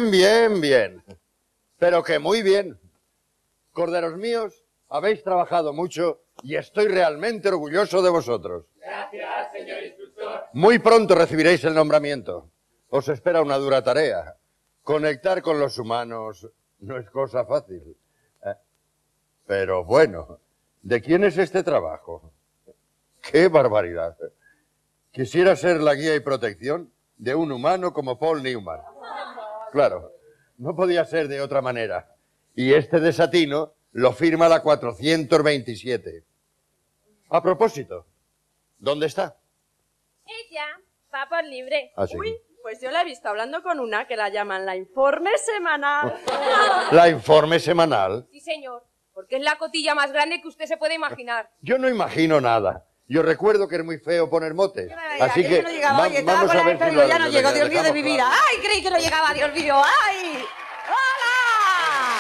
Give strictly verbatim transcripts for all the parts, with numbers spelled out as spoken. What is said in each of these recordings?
Bien, bien, bien. Pero que muy bien. Corderos míos, habéis trabajado mucho y estoy realmente orgulloso de vosotros. Gracias, señor instructor. Muy pronto recibiréis el nombramiento. Os espera una dura tarea. Conectar con los humanos no es cosa fácil. Eh, Pero bueno, ¿de quién es este trabajo? ¡Qué barbaridad! Quisiera ser la guía y protección de un humano como Paul Newman. Claro, no podía ser de otra manera. Y este desatino lo firma la cuatrocientos veintisiete. A propósito, ¿dónde está? Ella va por libre. Ah, sí. Uy, pues yo la he visto hablando con una que la llaman la informe semanal. La informe semanal. Sí, señor, porque es la cotilla más grande que usted se puede imaginar. Yo no imagino nada. Yo recuerdo que es muy feo poner motes. Mira, Así que que yo no llegaba, va- oye, estaba vamos con a la ver esta, si digo, lo ya no lo llego, Dios mío de dejamos mi vida. claro. ¡Ay, creí que no llegaba, Dios mío! ¡Ay! ¡Hola!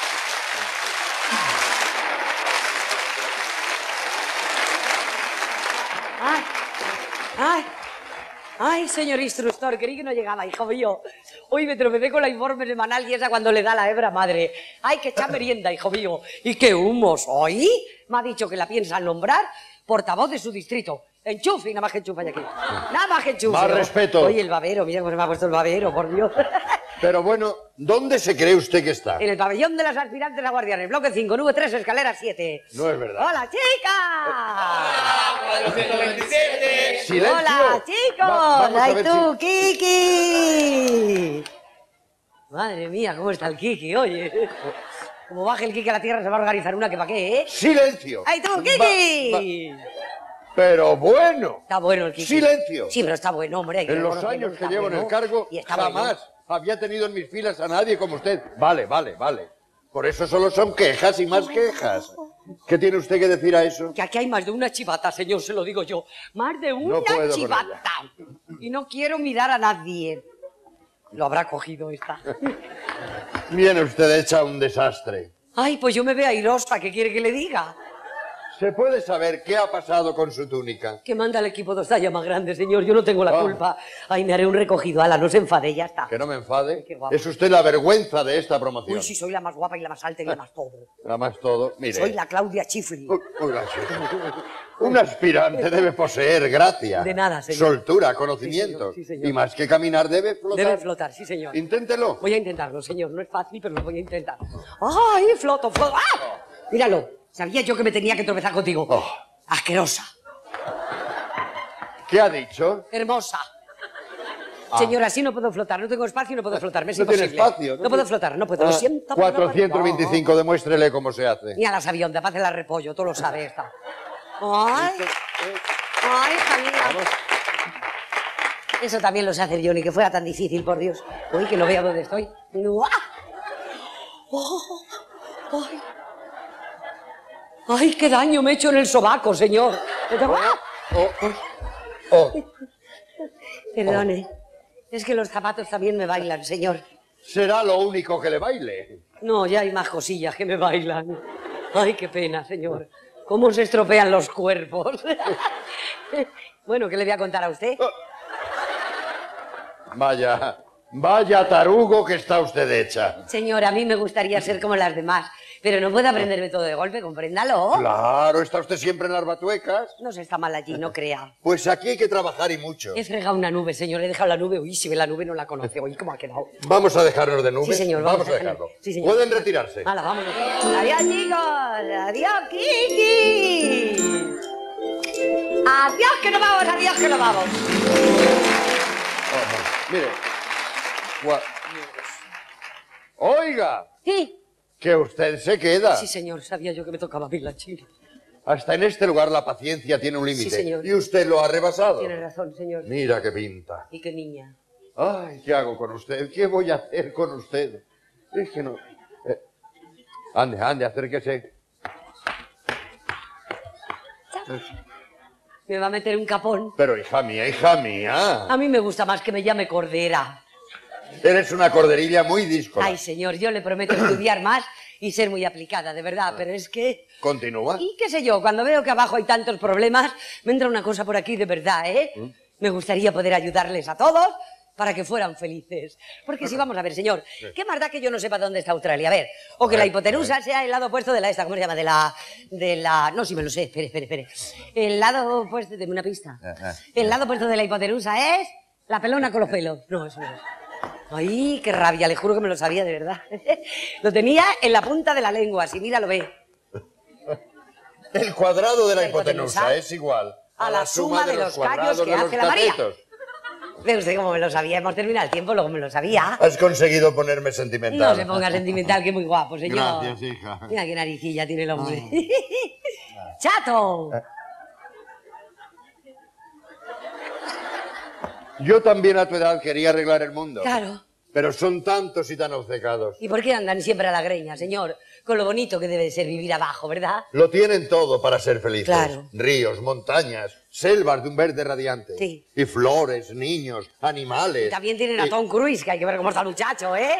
¡Ay! ¡Ay! ¡Ay, señor instructor! Creí que no llegaba, hijo mío. Hoy me tropecé con la informe semanal y esa cuando le da la hebra, madre. ¡Ay, que echa merienda, hijo mío! ¿Y qué humos hoy? Me ha dicho que la piensan nombrar portavoz de su distrito. Enchufe y nada más que enchufe aquí. Nada más que enchufe. Más respeto. Oye, el babero, mira cómo se me ha puesto el babero, por Dios. Pero bueno, ¿dónde se cree usted que está? En el pabellón de las aspirantes a guardianes, bloque cinco, nube tres, escalera siete. No es verdad. ¡Hola, chicas! cuatrocientos veintisiete. ¡Silencio! ¡Hola, chicos! Va- vamos a ¡Ay, ver tú, si- Kiki! Madre mía, ¿cómo está el Kiki, oye? Como baje el Kiki a la tierra se va a organizar una que pa' qué, ¿eh? ¡Silencio! ¡Ay, tú, Va- Kiki! va- Pero bueno. Está bueno el Kiki. ¡Silencio! Sí, pero está bueno, hombre. hay que En los reconocerlo, años que está llevo en bueno. el cargo, Y está jamás bueno. había tenido en mis filas a nadie como usted. Vale, vale, vale. Por eso solo son quejas y más quejas. ¿Qué tiene usted que decir a eso? Que aquí hay más de una chivata, señor, se lo digo yo. Más de una No puedo con chivata. Y no quiero mirar a nadie. Lo habrá cogido esta. Viene usted hecha un desastre. Ay, pues yo me veo airosa, ¿qué quiere que le diga? ¿Se puede saber qué ha pasado con su túnica? Que manda el equipo dos tallas más grande, señor, yo no tengo la Ah. culpa. Ay, me haré un recogido, ala, no se enfade, ya está. Que no me enfade. Qué guapo. Es usted la vergüenza de esta promoción. Uy, sí, soy la más guapa y la más alta y la más todo. Nada más todo. Mire. Soy la Claudia Chifli. Uy, uy, gracias. Un aspirante debe poseer gracia, De nada, señor. soltura, conocimientos. Sí, señor, sí, señor. Y más que caminar debe flotar. Debe flotar, sí, señor. Inténtelo. Voy a intentarlo, señor, no es fácil, pero lo voy a intentar. ¡Ay, floto, floto! ¡Ah! Míralo, sabía yo que me tenía que tropezar contigo. Oh. Asquerosa, ¿Qué ha dicho? hermosa. Señor, así no puedo flotar, no tengo espacio y no puedo flotar, me es Ah. No tiene imposible. espacio, No, ¿no? puedo flotar, no puedo, lo Ah, siento. cuatrocientos veinticinco, demuéstrele cómo se hace. Ni a las aviones, para hacer la repollo, tú lo sabes esta. ¡Ay! ¡Ay, hija mía! Eso también lo sé hacer yo, ni que fuera tan difícil, por Dios. Uy, que no veo dónde estoy. ¡Uah! ¡Oh! ¡Ay! ¡Ay, qué daño me he hecho en el sobaco, señor! ¡Ah! Oh, oh, oh. Perdone, es que los zapatos también me bailan, señor. Será lo único que le baile. No, ya hay más cosillas que me bailan. Ay, qué pena, señor. ¿Cómo se estropean los cuerpos? Bueno, ¿qué le voy a contar a usted? Vaya, vaya tarugo que está usted hecha. Señor, a mí me gustaría ser como las demás, pero no puedo aprenderme todo de golpe, compréndalo. Claro, está usted siempre en las batuecas. No se está mal allí, no crea. Pues aquí hay que trabajar y mucho. He fregado una nube, señor, he dejado la nube. Uy, si ve la nube no la conoce. Uy, ¿cómo ha quedado? Vamos a dejarnos de nubes. Sí, señor, Vamos, vamos a a dejarlo. dejarlo. Sí, señor. Pueden retirarse. Hala, vámonos. Adiós, chicos. Adiós, Kiki. Adiós, que nos vamos, adiós, que nos vamos. Oh, mire. Gua- Oiga, Sí, que usted se queda. sí, señor, sabía yo que me tocaba a mí la chile. Hasta en este lugar la paciencia tiene un límite. Sí, señor. Y usted lo ha rebasado. Tiene razón, señor. Mira qué pinta. Y qué niña. Ay, ¿qué hago con usted? ¿Qué voy a hacer con usted? Es que no... Eh, Ande, ande, acérquese. Me va a meter un capón. Pero hija mía, hija mía. A mí me gusta más que me llame Cordera. Eres una corderilla muy díscola. Ay, señor, yo le prometo estudiar más y ser muy aplicada, de verdad, pero es que... Continúa. Y qué sé yo, cuando veo que abajo hay tantos problemas, me entra una cosa por aquí de verdad, ¿eh? Me gustaría poder ayudarles a todos, para que fueran felices. Porque si vamos a ver, señor, ¿qué más da que yo no sepa dónde está Australia? A ver, o que la hipotenusa sea el lado opuesto de la esta, ¿cómo se llama? De la... de la... no, si me lo sé, espere, espere, espere. El lado opuesto... de una pista. El lado opuesto de la hipotenusa es la pelona con los pelos. No, eso no es. Ay, qué rabia, le juro que me lo sabía de verdad. Lo tenía en la punta de la lengua, si mira, lo ve. El cuadrado de la, La hipotenusa hipotenusa es igual a la suma de los callos que hace la María. Ve usted cómo me lo sabía, hemos terminado el tiempo, luego me lo sabía. Has conseguido ponerme sentimental. No se ponga sentimental, que es muy guapo, señor. Gracias, hija. Mira qué naricilla tiene el hombre. ¡Chato! Yo también a tu edad quería arreglar el mundo. Claro. Pero son tantos y tan obcecados. ¿Y por qué andan siempre a la greña, señor? Con lo bonito que debe de ser vivir abajo, ¿verdad? Lo tienen todo para ser felices. Claro. Ríos, montañas, selvas de un verde radiante. Sí. Y flores, niños, animales. Y también tienen a y- Tom Cruise, que hay que ver cómo está el muchacho, ¿eh?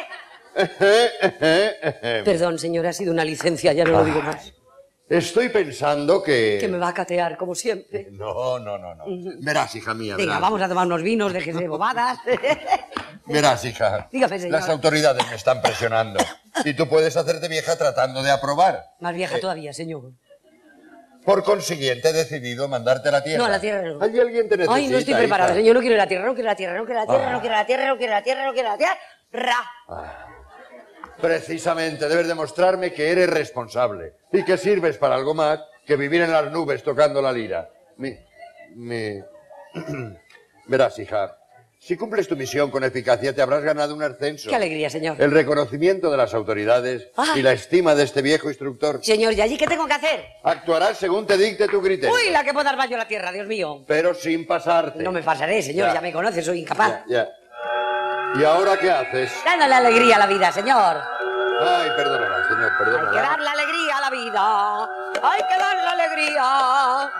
Perdón, señor, ha sido una licencia, ya no lo digo más. Estoy pensando que... Que me va a catear, como siempre. No, no, no, no. Verás, hija mía, Venga, verás. vamos a tomar unos vinos, déjese de bobadas. Verás, hija. Dígame, señor. Las autoridades me están presionando. Y tú puedes hacerte vieja tratando de aprobar. Más vieja Eh, todavía, señor. Por consiguiente, he decidido mandarte a la tierra. No, a la tierra no. Allí alguien te necesita, Ay, no estoy preparada, hija. señor, no quiero la tierra, no quiero la tierra, no quiero la tierra, Ah. no quiero la tierra, no quiero la tierra, no quiero la tierra. Ra. Precisamente, debes demostrarme que eres responsable y que sirves para algo más que vivir en las nubes tocando la lira. Mi... mi... Verás, hija, si cumples tu misión con eficacia te habrás ganado un ascenso. Qué alegría, señor. El reconocimiento de las autoridades Ah. y la estima de este viejo instructor. Señor, ¿y allí qué tengo que hacer? Actuarás según te dicte tu criterio. Uy, la que puedo dar baño a la tierra, Dios mío. Pero sin pasarte. No me pasaré, señor, Ya. ya me conoce, soy incapaz. Ya, ya. ¿Y ahora qué haces? Dándole alegría a la vida, señor. Ay, perdónala, señor, Hay que perdónala. darle alegría a la vida. Hay que darle alegría.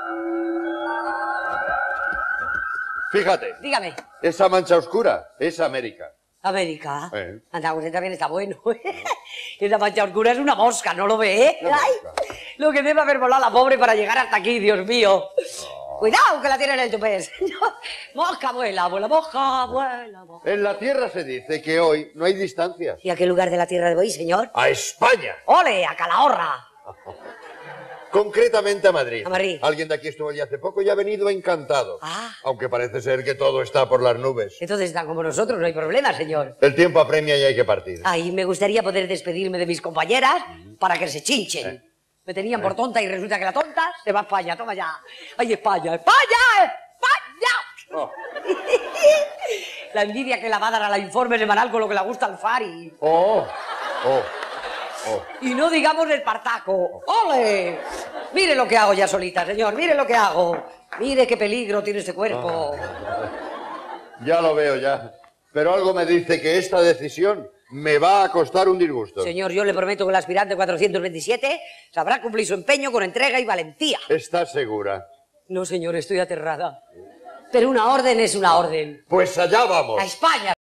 Fíjate, Dígame, esa mancha oscura es América. América. Eh. Anda, usted también está bueno. Esa mancha oscura es una mosca, ¿no lo ve? Una Ay, mosca. lo que debe haber volado la pobre para llegar hasta aquí, Dios mío. Cuidado, que la tiene en el tupé, señor. Mosca vuela, vuela, mosca, vuela, mosca. En la Tierra se dice que hoy no hay distancias. ¿Y a qué lugar de la tierra voy, señor? A España, ¡Ole, a Calahorra! concretamente a Madrid. A Madrid. Alguien de aquí estuvo allí hace poco y ha venido encantado. Ah. Aunque parece ser que todo está por las nubes. Entonces están como nosotros, no hay problema, señor. El tiempo apremia y hay que partir. Ay, me gustaría poder despedirme de mis compañeras para que se chinchen. Me tenían por tonta y resulta que la tonta se va a España, toma ya. ¡Ay, España, España, España! Oh. La envidia que la va a dar a la informe semanal con lo que le gusta al Fari. Oh, oh, oh. Y no digamos el Espartaco. ¡Ole! Mire lo que hago ya solita, señor, mire lo que hago. Mire qué peligro tiene este cuerpo. Ya lo veo ya. Pero algo me dice que esta decisión me va a costar un disgusto. Señor, yo le prometo que el aspirante cuatrocientos veintisiete sabrá cumplir su empeño con entrega y valentía. ¿Estás segura? No, señor, estoy aterrada. Pero una orden es una orden. Pues allá vamos. A España.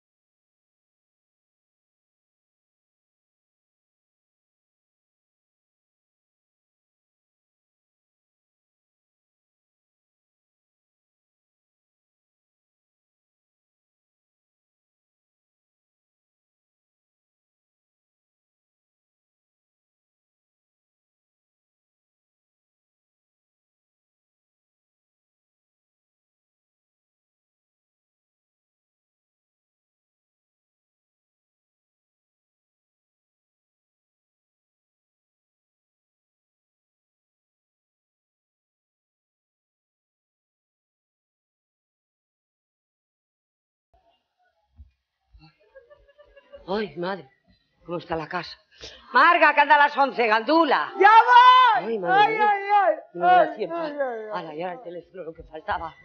Ay, madre, ¿cómo está la casa? Marga, que anda a las once, gandula. ¡Ya voy! Ay, madre ¡Ay, mía. ay, ay! No me da Ay, tiempo. ay, ay, ay. Ala, ya era el teléfono lo que faltaba.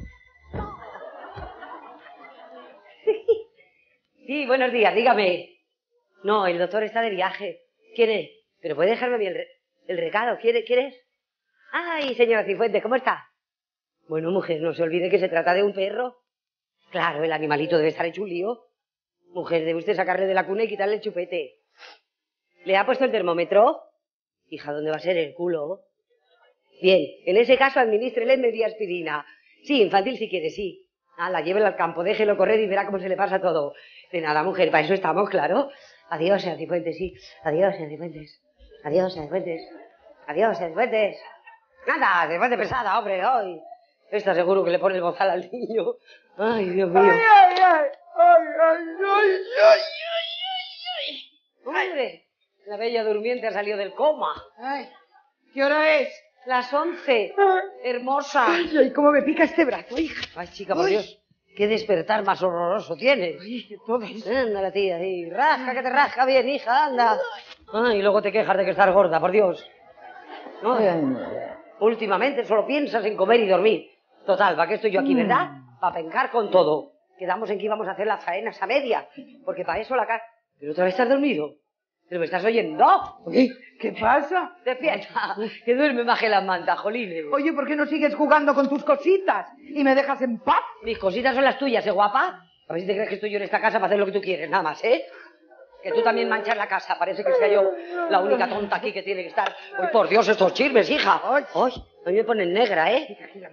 Sí, buenos días, dígame. No, el doctor está de viaje. ¿Quién es? Pero puede dejarme a mí el, re- el recado. ¿Quiere, ¿Quieres? Ay, señora Cifuentes, ¿cómo está? Bueno, mujer, no se olvide que se trata de un perro. Claro, el animalito debe estar hecho un lío. Mujer, debe usted sacarle de la cuna y quitarle el chupete. ¿Le ha puesto el termómetro? Hija, ¿dónde va a ser el culo? Bien, en ese caso administrele media aspirina. Sí, infantil si quiere, sí. Ala, llévelo al campo, déjelo correr y verá cómo se le pasa todo. De nada, mujer, para eso estamos, claro. Adiós, señor Cifuentes, sí. Adiós, señor Cifuentes. Adiós, señor Cifuentes. Adiós, señor Cifuentes. Nada, Cifuentes pesada, hombre, hoy. Esta seguro que le pone el bozal al niño. Ay, Dios mío. Ay, ay, ay. Ay, ay, ay, ay, ay, ay. Hombre, la bella durmiente ha salido del coma. Ay, ¿qué hora es? Las once. Ay. Hermosa. Ay, ay, cómo me pica este brazo, hija. Ay, chica, por Ay. Dios. Qué despertar más horroroso tienes. Ay, que todas. Anda la tía, sí. Rasca, que te rasca bien, hija, anda. Ay, y luego te quejas de que estás gorda, por Dios. No, últimamente solo piensas en comer y dormir. Total, ¿para qué estoy yo aquí, verdad? Para pencar con todo. Quedamos en que íbamos a hacer las faenas a media, porque para eso la casa... Pero otra vez estás dormido. ¿Pero me estás oyendo? Oye, ¿qué pasa? Despierta, que duerme más que las mantas, jolines. Oye, ¿por qué no sigues jugando con tus cositas y me dejas en paz? Mis cositas son las tuyas, ¿eh, guapa? A ver si te crees que estoy yo en esta casa para hacer lo que tú quieres, nada más, ¿eh? Que tú también manchas la casa. Parece que sea yo la única tonta aquí que tiene que estar... ¡Uy, por Dios, estos chismes, hija! ¡Ay! ¡Ay! A mí me ponen negra, ¿eh?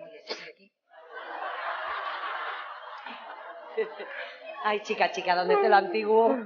Ay, chica, chica, ¿dónde está lo antiguo?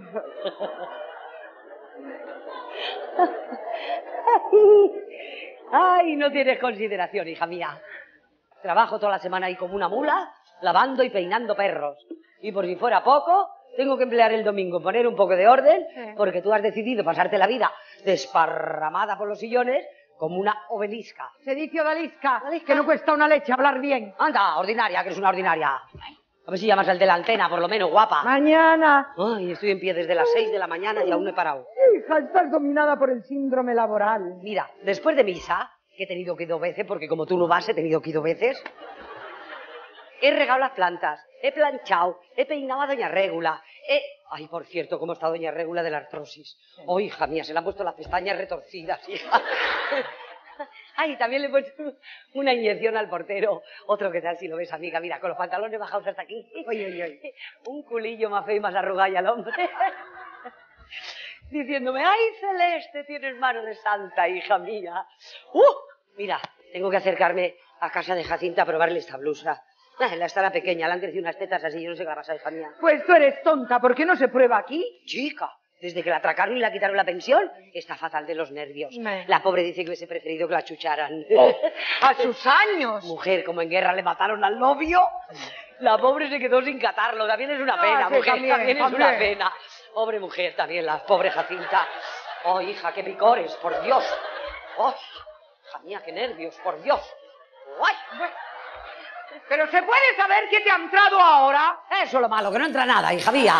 Ay, no tienes consideración, hija mía. Trabajo toda la semana ahí como una mula, lavando y peinando perros. Y por si fuera poco, tengo que emplear el domingo en poner un poco de orden, porque tú has decidido pasarte la vida desparramada por los sillones como una obelisca. Se dice odalisca, que no cuesta una leche hablar bien. Anda, ordinaria, que eres una ordinaria. A ver si llamas al de la antena, por lo menos, guapa. Mañana. Ay, estoy en pie desde las seis de la mañana y aún no he parado. Hija, estás dominada por el síndrome laboral. Mira, después de misa, que he tenido que ir dos veces, porque como tú no vas, he tenido que ir dos veces, he regado las plantas, he planchado, he peinado a doña Régula, he... Ay, por cierto, cómo está doña Régula de la artrosis. Oh, hija mía, se le han puesto las pestañas retorcidas, hija. Ay, también le he puesto una inyección al portero. Otro, ¿qué tal si lo ves, amiga? Mira, con los pantalones bajados hasta aquí. Oye, oye, oye. Un culillo más feo y más arrugado al hombre. Diciéndome, ay, Celeste, tienes mano de santa, hija mía. ¡Uh! Mira, tengo que acercarme a casa de Jacinta a probarle esta blusa. Ah, la estará pequeña, le han crecido unas tetas así, yo no sé qué va a pasar, hija mía. Pues tú eres tonta, ¿por qué no se prueba aquí? Chica, desde que la atracaron y la quitaron la pensión, está fatal de los nervios. Me. La pobre dice que hubiese preferido que la chucharan. Oh, a sus años. Mujer, como en guerra le mataron al novio, la pobre se quedó sin catarlo. También es una Ah, pena, sí, mujer, también, también, es también. una pena. Pobre mujer también, la pobre Jacinta. Oh, hija, qué picores, por Dios. Oh, hija mía, qué nervios, por Dios. Ay, Pero ¿se puede saber qué te ha entrado ahora? eso es lo malo, que no entra nada, hija mía.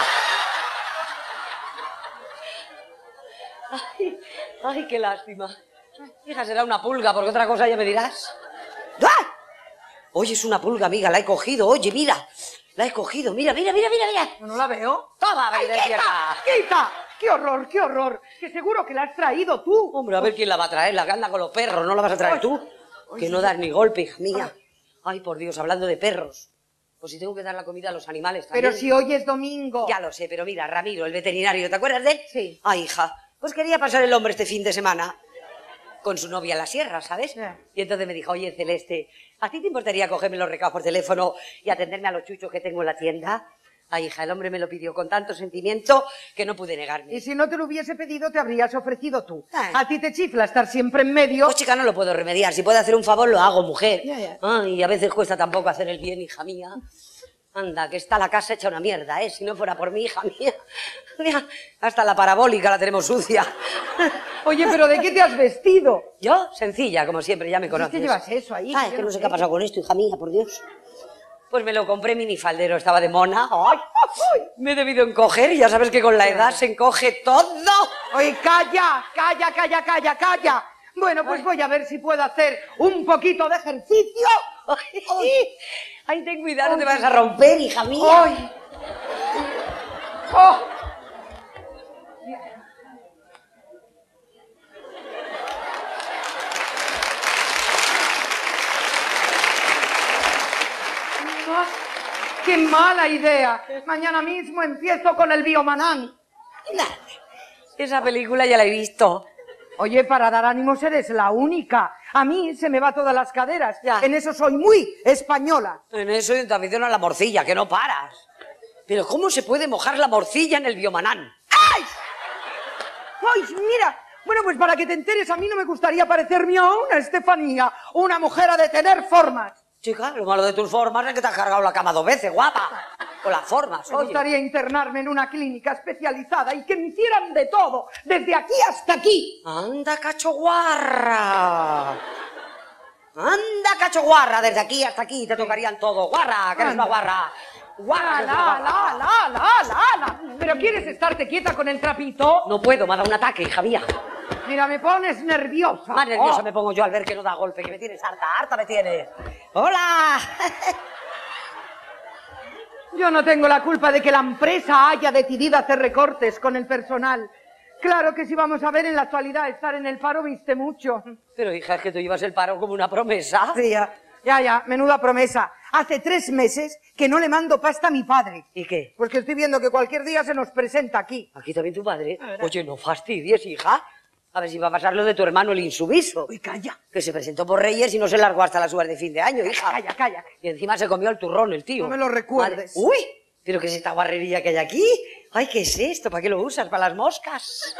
Ay, ay, qué lástima. Hija, será una pulga, porque otra cosa ya me dirás. ¡Ah! Oye, es una pulga, amiga, la he cogido. Oye, mira, la he cogido. Mira, mira, mira, mira, mira. No la veo. Toma, ¡Ay, baile quita! cierta. ¡Quita! ¡Qué horror, qué horror! Que seguro que la has traído tú. Hombre, a ver quién la va a traer, la que anda con los perros, ¿no la vas a traer tú? Que no das ni golpe, hija mía. Ay, por Dios, hablando de perros. Pues si tengo que dar la comida a los animales también. Pero si hoy es domingo. Ya lo sé, pero mira, Ramiro, el veterinario, ¿te acuerdas de él? Sí. Ay, hija, pues quería pasar el hombre este fin de semana con su novia en la sierra, ¿sabes? Ya. Y entonces me dijo, oye, Celeste, ¿a ti te importaría cogerme los recados por teléfono y atenderme a los chuchos que tengo en la tienda? Ay, hija, el hombre me lo pidió con tanto sentimiento que no pude negarme. Y si no te lo hubiese pedido, te habrías ofrecido tú. Ay. A ti te chifla estar siempre en medio. Pues chica, no lo puedo remediar. Si puedo hacer un favor, lo hago, mujer. Ya, ya. Ay, y a veces cuesta tampoco hacer el bien, hija mía. Anda, que está la casa hecha una mierda, ¿eh? Si no fuera por mí, hija mía. Mira, hasta la parabólica la tenemos sucia. Oye, pero ¿de qué te has vestido? Yo, sencilla, como siempre, ya me conoces. ¿Qué llevas eso ahí? Ay, Yo que no no sé sé. qué ha pasado con esto, hija mía, por Dios. Pues me lo compré minifaldero, estaba de mona. ¡Ay! Me he debido encoger y ya sabes que con la edad se encoge todo. Oye, calla, calla, calla, calla, calla. Bueno, pues voy a ver si puedo hacer un poquito de ejercicio. Ay, ay, ay, ten cuidado, no te vas a romper, hija mía. ¡Ay! ¡Oh! Ah, ¡Qué mala idea! Mañana mismo empiezo con el Biomanán. Esa película ya la he visto. Oye, para dar ánimos eres la única. A mí se me va todas las caderas. Ya. En eso soy muy española. En eso te aficiono a la morcilla, que no paras. Pero ¿cómo se puede mojar la morcilla en el biomanán? ¡Ay! ¡Ay, mira! Bueno, pues para que te enteres, a mí no me gustaría parecerme a una Estefanía, una mujer a de tener formas. Chica, lo malo de tus formas es que te has cargado la cama dos veces, guapa. Con las formas, Me oye. gustaría internarme en una clínica especializada y que me hicieran de todo, desde aquí hasta aquí. Anda, cacho guarra. Anda, cacho guarra, desde aquí hasta aquí te tocarían todo. Guarra, que eres una guarra. Guarra, La, que eres una la, guarra. la, la, la, la, la. ¿Pero quieres estarte quieta con el trapito? No puedo, me ha dado un ataque, hija mía. Mira, me pones nerviosa. Más nerviosa Oh. me pongo yo al ver que no da golpe, que me tienes harta, harta me tienes. ¡Hola! Yo no tengo la culpa de que la empresa haya decidido hacer recortes con el personal. Claro que si vamos a ver en la actualidad estar en el paro viste mucho. Pero hija, es que tú llevas el paro como una promesa. Sí, ya, ya, ya, menuda promesa. Hace tres meses que no le mando pasta a mi padre. ¿Y qué? Pues que estoy viendo que cualquier día se nos presenta aquí. Aquí también tu padre. Oye, no fastidies, hija. A ver si va a pasar lo de tu hermano, el insumiso. Uy, calla. Que se presentó por Reyes y no se largó hasta las uvas de fin de año, hija. Calla, calla. Y encima se comió el turrón, el tío. No me lo recuerdes. Madre- ¡Uy! ¿Pero qué es esta guarrería que hay aquí? Ay, ¿qué es esto? ¿Para qué lo usas? ¿Para las moscas?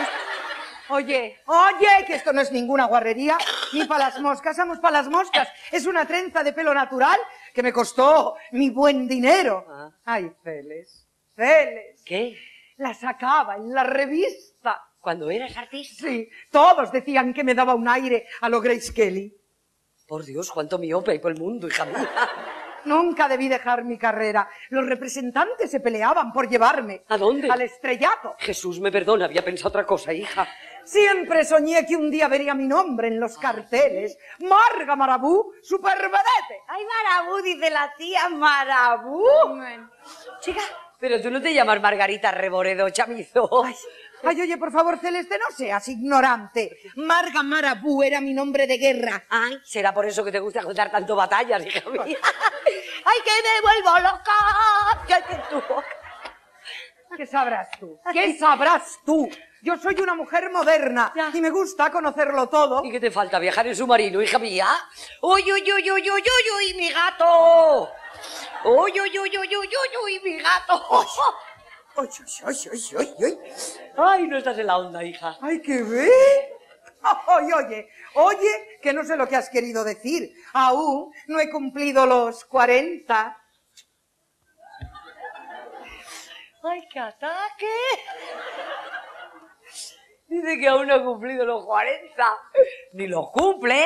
Oye, oye, que esto no es ninguna guarrería, ni para las moscas, vamos para las moscas. Es una trenza de pelo natural que me costó mi buen dinero. Ah. Ay, Celes, Celes. ¿Qué? La sacaba en la revista. ¿Cuando eras artista? Sí, todos decían que me daba un aire a lo Grace Kelly. Por Dios, cuánto miope hay por el mundo, hija mía. Nunca debí dejar mi carrera. Los representantes se peleaban por llevarme. ¿A dónde? Al estrellato. Jesús, me perdona, había pensado otra cosa, hija. Siempre soñé que un día vería mi nombre en los carteles. Marga Marabú, supervedete. ¡Ay, Marabú! Dice la tía Marabú. Chica, pero tú no te llamas Margarita Reboredo Chamizo. Ay, ay, oye, por favor, Celeste, no seas ignorante. Marga Marabú era mi nombre de guerra. Ay, será por eso que te gusta contar tanto batallas, hija mía. ¡Ay, que me vuelvo loca! ¡Que que tú! ¿Qué sabrás tú? ¿Qué sabrás tú? Yo soy una mujer moderna Ya. y me gusta conocerlo todo. ¿Y qué te falta? ¿Viajar en submarino, hija mía? ¡Uy, uy, uy, uy, uy, uy, uy, mi gato! ¡Uy, uy, uy, uy, uy, uy, uy, mi gato! Ay, ay, ay, ay, ay, ay. ¡Ay, no estás en la onda, hija! Ay, ¿qué ve? Oye, oye, oye, que no sé lo que has querido decir. Aún no he cumplido los cuarenta. ¡Ay, qué ataque! Dice que aún no ha cumplido los cuarenta. ¡Ni los cumple!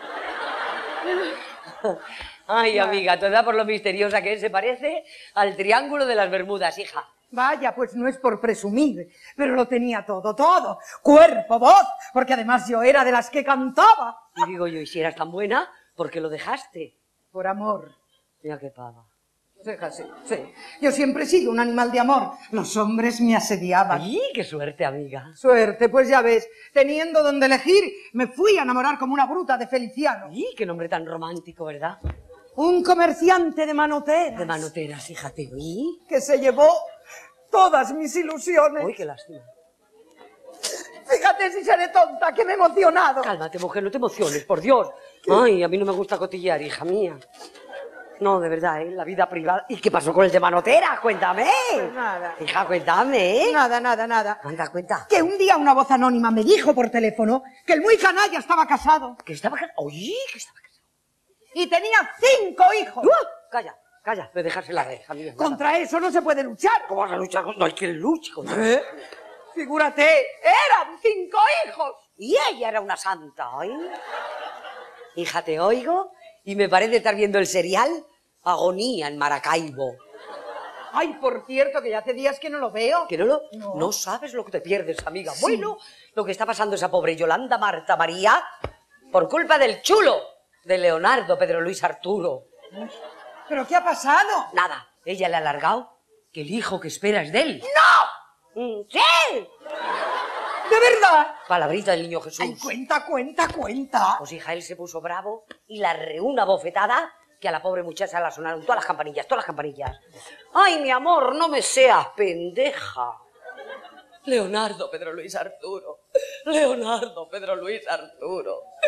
Ay, amiga, toda por lo misteriosa que es, se parece al triángulo de las Bermudas, hija. Vaya, pues no es por presumir, pero lo tenía todo, todo. Cuerpo, voz, porque además yo era de las que cantaba. Y digo yo, ¿y si eras tan buena, por qué lo dejaste? Por amor. Mira qué pava. Sí, sí, sí. Yo siempre he sido un animal de amor. Los hombres me asediaban. ¡Ay, qué suerte, amiga! Suerte, pues ya ves, teniendo donde elegir, me fui a enamorar como una bruta de Feliciano. ¡Ay, qué nombre tan romántico, ¿verdad? Un comerciante de manoteras. De manoteras, fíjate. ¿Y? Que se llevó todas mis ilusiones. ¡Ay, qué lástima! Fíjate si seré tonta, que me he emocionado. Cálmate, mujer, no te emociones, por Dios. Ay, a mí no me gusta cotillear, hija mía. No, de verdad, ¿eh? La vida privada. ¿Y qué pasó con el de manoteras? Cuéntame. Pues nada. Hija, cuéntame, ¿eh? Nada, nada, nada. Anda, cuenta. Que un día una voz anónima me dijo por teléfono que el muy canalla estaba casado Que estaba casado. ¡Oye, que estaba casado! y tenía cinco hijos. ¡Uh! Calla, calla, de dejársela ver, hija mía. Contra eso no se puede luchar. ¿Cómo vas a luchar? con- No hay quien luche contra ¿Eh? eso. Figúrate, eran cinco hijos. Y ella era una santa, ¿eh? Hija, te oigo y me parece estar viendo el serial Agonía en Maracaibo. Ay, por cierto, que ya hace días que no lo veo. ¿Que no lo...? No. No sabes lo que te pierdes, amiga. Sí. Bueno, lo que está pasando esa pobre Yolanda Marta María por culpa del chulo de Leonardo Pedro Luis Arturo. ¿Pero qué ha pasado? Nada, ella le ha alargado que el hijo que espera es de él. ¡No! Mm, ¡Sí! ¿De verdad? Palabrita del niño Jesús. Ay, cuenta, cuenta, cuenta. Pues hija, él se puso bravo y la reúna bofetada que a la pobre muchacha la sonaron todas las campanillas, todas las campanillas. ¡Ay, mi amor, no me seas pendeja! Leonardo Pedro Luis Arturo. Leonardo Pedro Luis Arturo.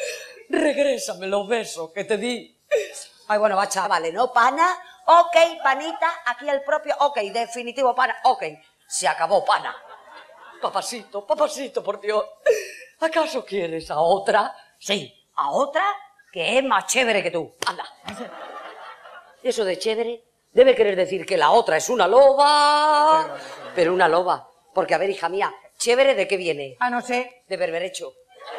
regrésame los besos que te di. Ay, bueno, va, chavales, ¿no? Pana, ok, panita, aquí el propio, ok, definitivo pana, ok. Se acabó, pana. Papacito, papacito, por Dios. ¿Acaso quieres a otra? Sí, a otra que es más chévere que tú. Anda. Eso de chévere debe querer decir que la otra es una loba. Pero una loba. Porque, a ver, hija mía, ¿chévere de qué viene? Ah, no sé. De berberecho.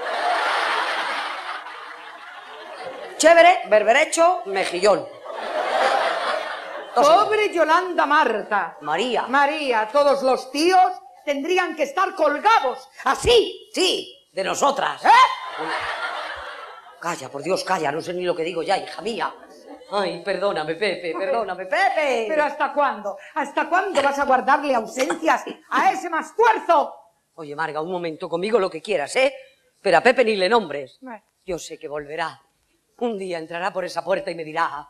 Chévere, berberecho, mejillón. Pobre Yolanda Marta. María. María, todos los tíos tendrían que estar colgados. Así. Sí, de nosotras. ¿Eh? Calla, por Dios, calla, no sé ni lo que digo ya, hija mía. Ay, perdóname, Pepe, perdóname, Pepe. ¿Pero hasta cuándo? ¿Hasta cuándo vas a guardarle ausencias a ese mastuerzo? Oye, Marga, un momento, conmigo lo que quieras, ¿eh? Pero a Pepe ni le nombres. Bueno. Yo sé que volverá. Un día entrará por esa puerta y me dirá...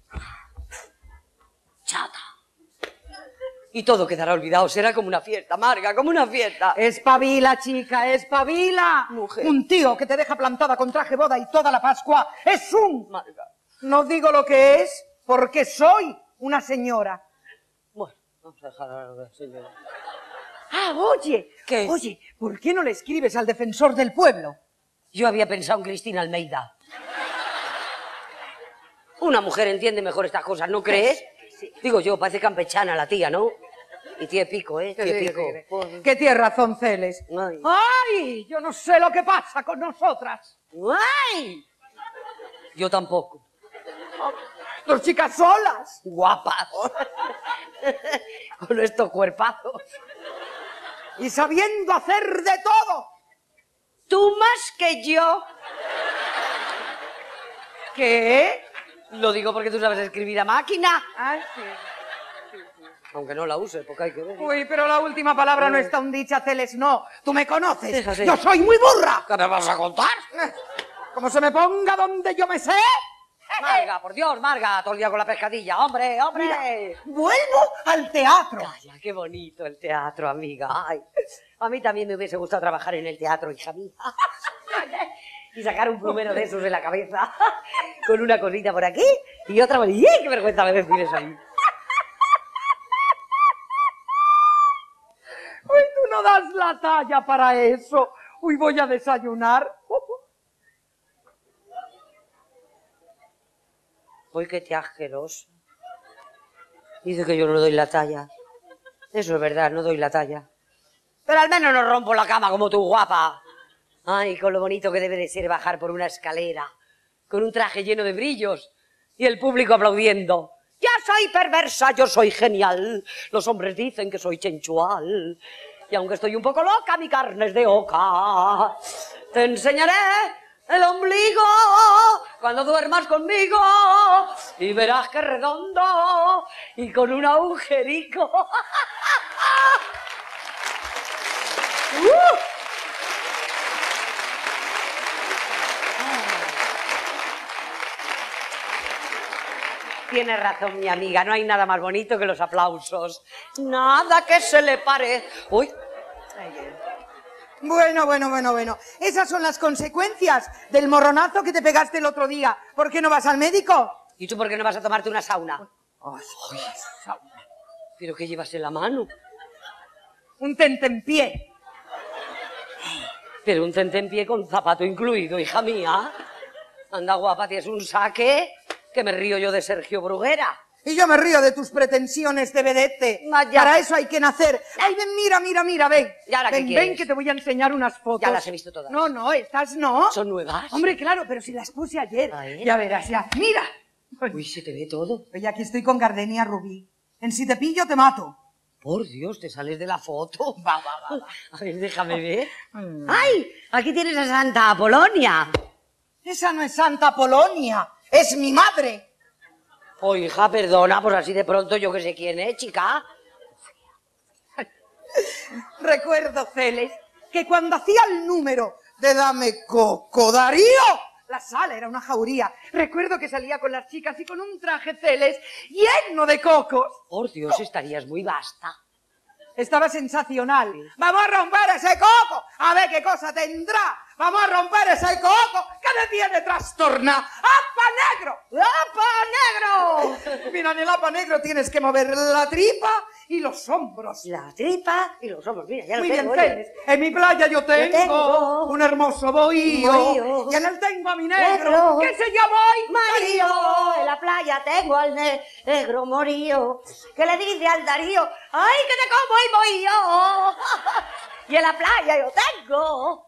Chata. Y todo quedará olvidado, será como una fiesta, Marga, como una fiesta. Espabila, chica, espabila. Mujer. Un tío que te deja plantada con traje boda y toda la Pascua es un... Marga. No digo lo que es, porque soy una señora. Bueno, vamos a dejar a la señora. Ah, oye. ¿Qué? Oye, ¿por qué no le escribes al defensor del pueblo? Yo había pensado en Cristina Almeida. Una mujer entiende mejor estas cosas, ¿no crees? Sí. Digo yo, parece campechana la tía, ¿no? Y tiene pico, ¿eh? Tiene pico. Pues- Que tienes razón, Celes. Ay. ¡Ay! Yo no sé lo que pasa con nosotras. ¡Ay! Yo tampoco. Dos chicas solas. Guapas. Con estos cuerpazos. Y sabiendo hacer de todo. Tú más que yo. ¿Qué? Lo digo porque tú sabes escribir a máquina. Ay, sí. Aunque no la use, porque hay que ver. Uy, pero la última palabra no está un dicha, Celes, no. Tú me conoces. Déjase. Yo soy muy burra. ¿Qué me vas a contar? Eh, Como se me ponga donde yo me sé. Marga, por Dios, Marga, todo el día con la pescadilla. ¡Hombre, hombre! Mira, vuelvo al teatro. Calla, qué bonito el teatro, amiga. Ay, a mí también me hubiese gustado trabajar en el teatro, hija mía. Y sacar un plumero de esos en la cabeza, con una cosita por aquí y otra por allí. ¡Qué vergüenza me decir eso a mí! Uy, tú no das la talla para eso. Uy, voy a desayunar. Uy, qué te asqueroso. Dice que yo no doy la talla. Eso es verdad, no doy la talla. Pero al menos no rompo la cama como tú, guapa. Ay, con lo bonito que debe de ser bajar por una escalera, con un traje lleno de brillos y el público aplaudiendo. Ya soy perversa, yo soy genial. Los hombres dicen que soy sensual. Y aunque estoy un poco loca, mi carne es de oca. Te enseñaré el ombligo cuando duermas conmigo y verás que redondo y con un agujerico. ¡Uh! Tienes razón, mi amiga, no hay nada más bonito que los aplausos. Nada que se le pare. Uy. Bueno, bueno, bueno, bueno. Esas son las consecuencias del morronazo que te pegaste el otro día. ¿Por qué no vas al médico? ¿Y tú por qué no vas a tomarte una sauna? Ay, sauna. ¿Pero qué llevas en la mano? Un tentempié. Pero un tentempié con zapato incluido, hija mía. Anda, guapa, tienes un saque que me río yo de Sergio Bruguera. Y yo me río de tus pretensiones de vedette. Vaya. Para eso hay que nacer. Ay, ven, mira, mira, mira, ven. ¿Y ahora qué ven, quieres? ven, que te voy a enseñar unas fotos. Ya las he visto todas. No, no, estas no. ¿Son nuevas? Hombre, claro, pero si las puse ayer. A ver. Ya verás, ya. Mira. Uy, se te ve todo. Oye, aquí estoy con Gardenia Rubí. En si te pillo, te mato. Por Dios, te sales de la foto. Va, va, va. A ver, déjame ver. ¡Ay! Aquí tienes a Santa Apolonia. Esa no es Santa Polonia, es mi madre. Oh, hija, perdona, pues así de pronto yo que sé quién es, chica. Recuerdo, Celes, que cuando hacía el número de Dame Coco Darío, la sala era una jauría. Recuerdo que salía con las chicas y con un traje, Celes, lleno de cocos. Por Dios, estarías muy basta. Estaba sensacional. Vamos a romper ese coco, a ver qué cosa tendrá. Vamos a romper ese coco, que que te tiene trastorna. ¡Apa negro! ¡Apa negro! Mira, en el apa negro tienes que mover la tripa y los hombros. La tripa y los hombros, mira, ya lo Muy bien, tengo. Celes. En mi playa yo tengo, tengo un hermoso bohío. bohío. Y en él tengo a mi negro, Negro. que se llama hoy Marío, en la playa tengo al ne- negro morío, que le dice al Darío, ¡ay, que te como el bohío! Y en la playa yo tengo.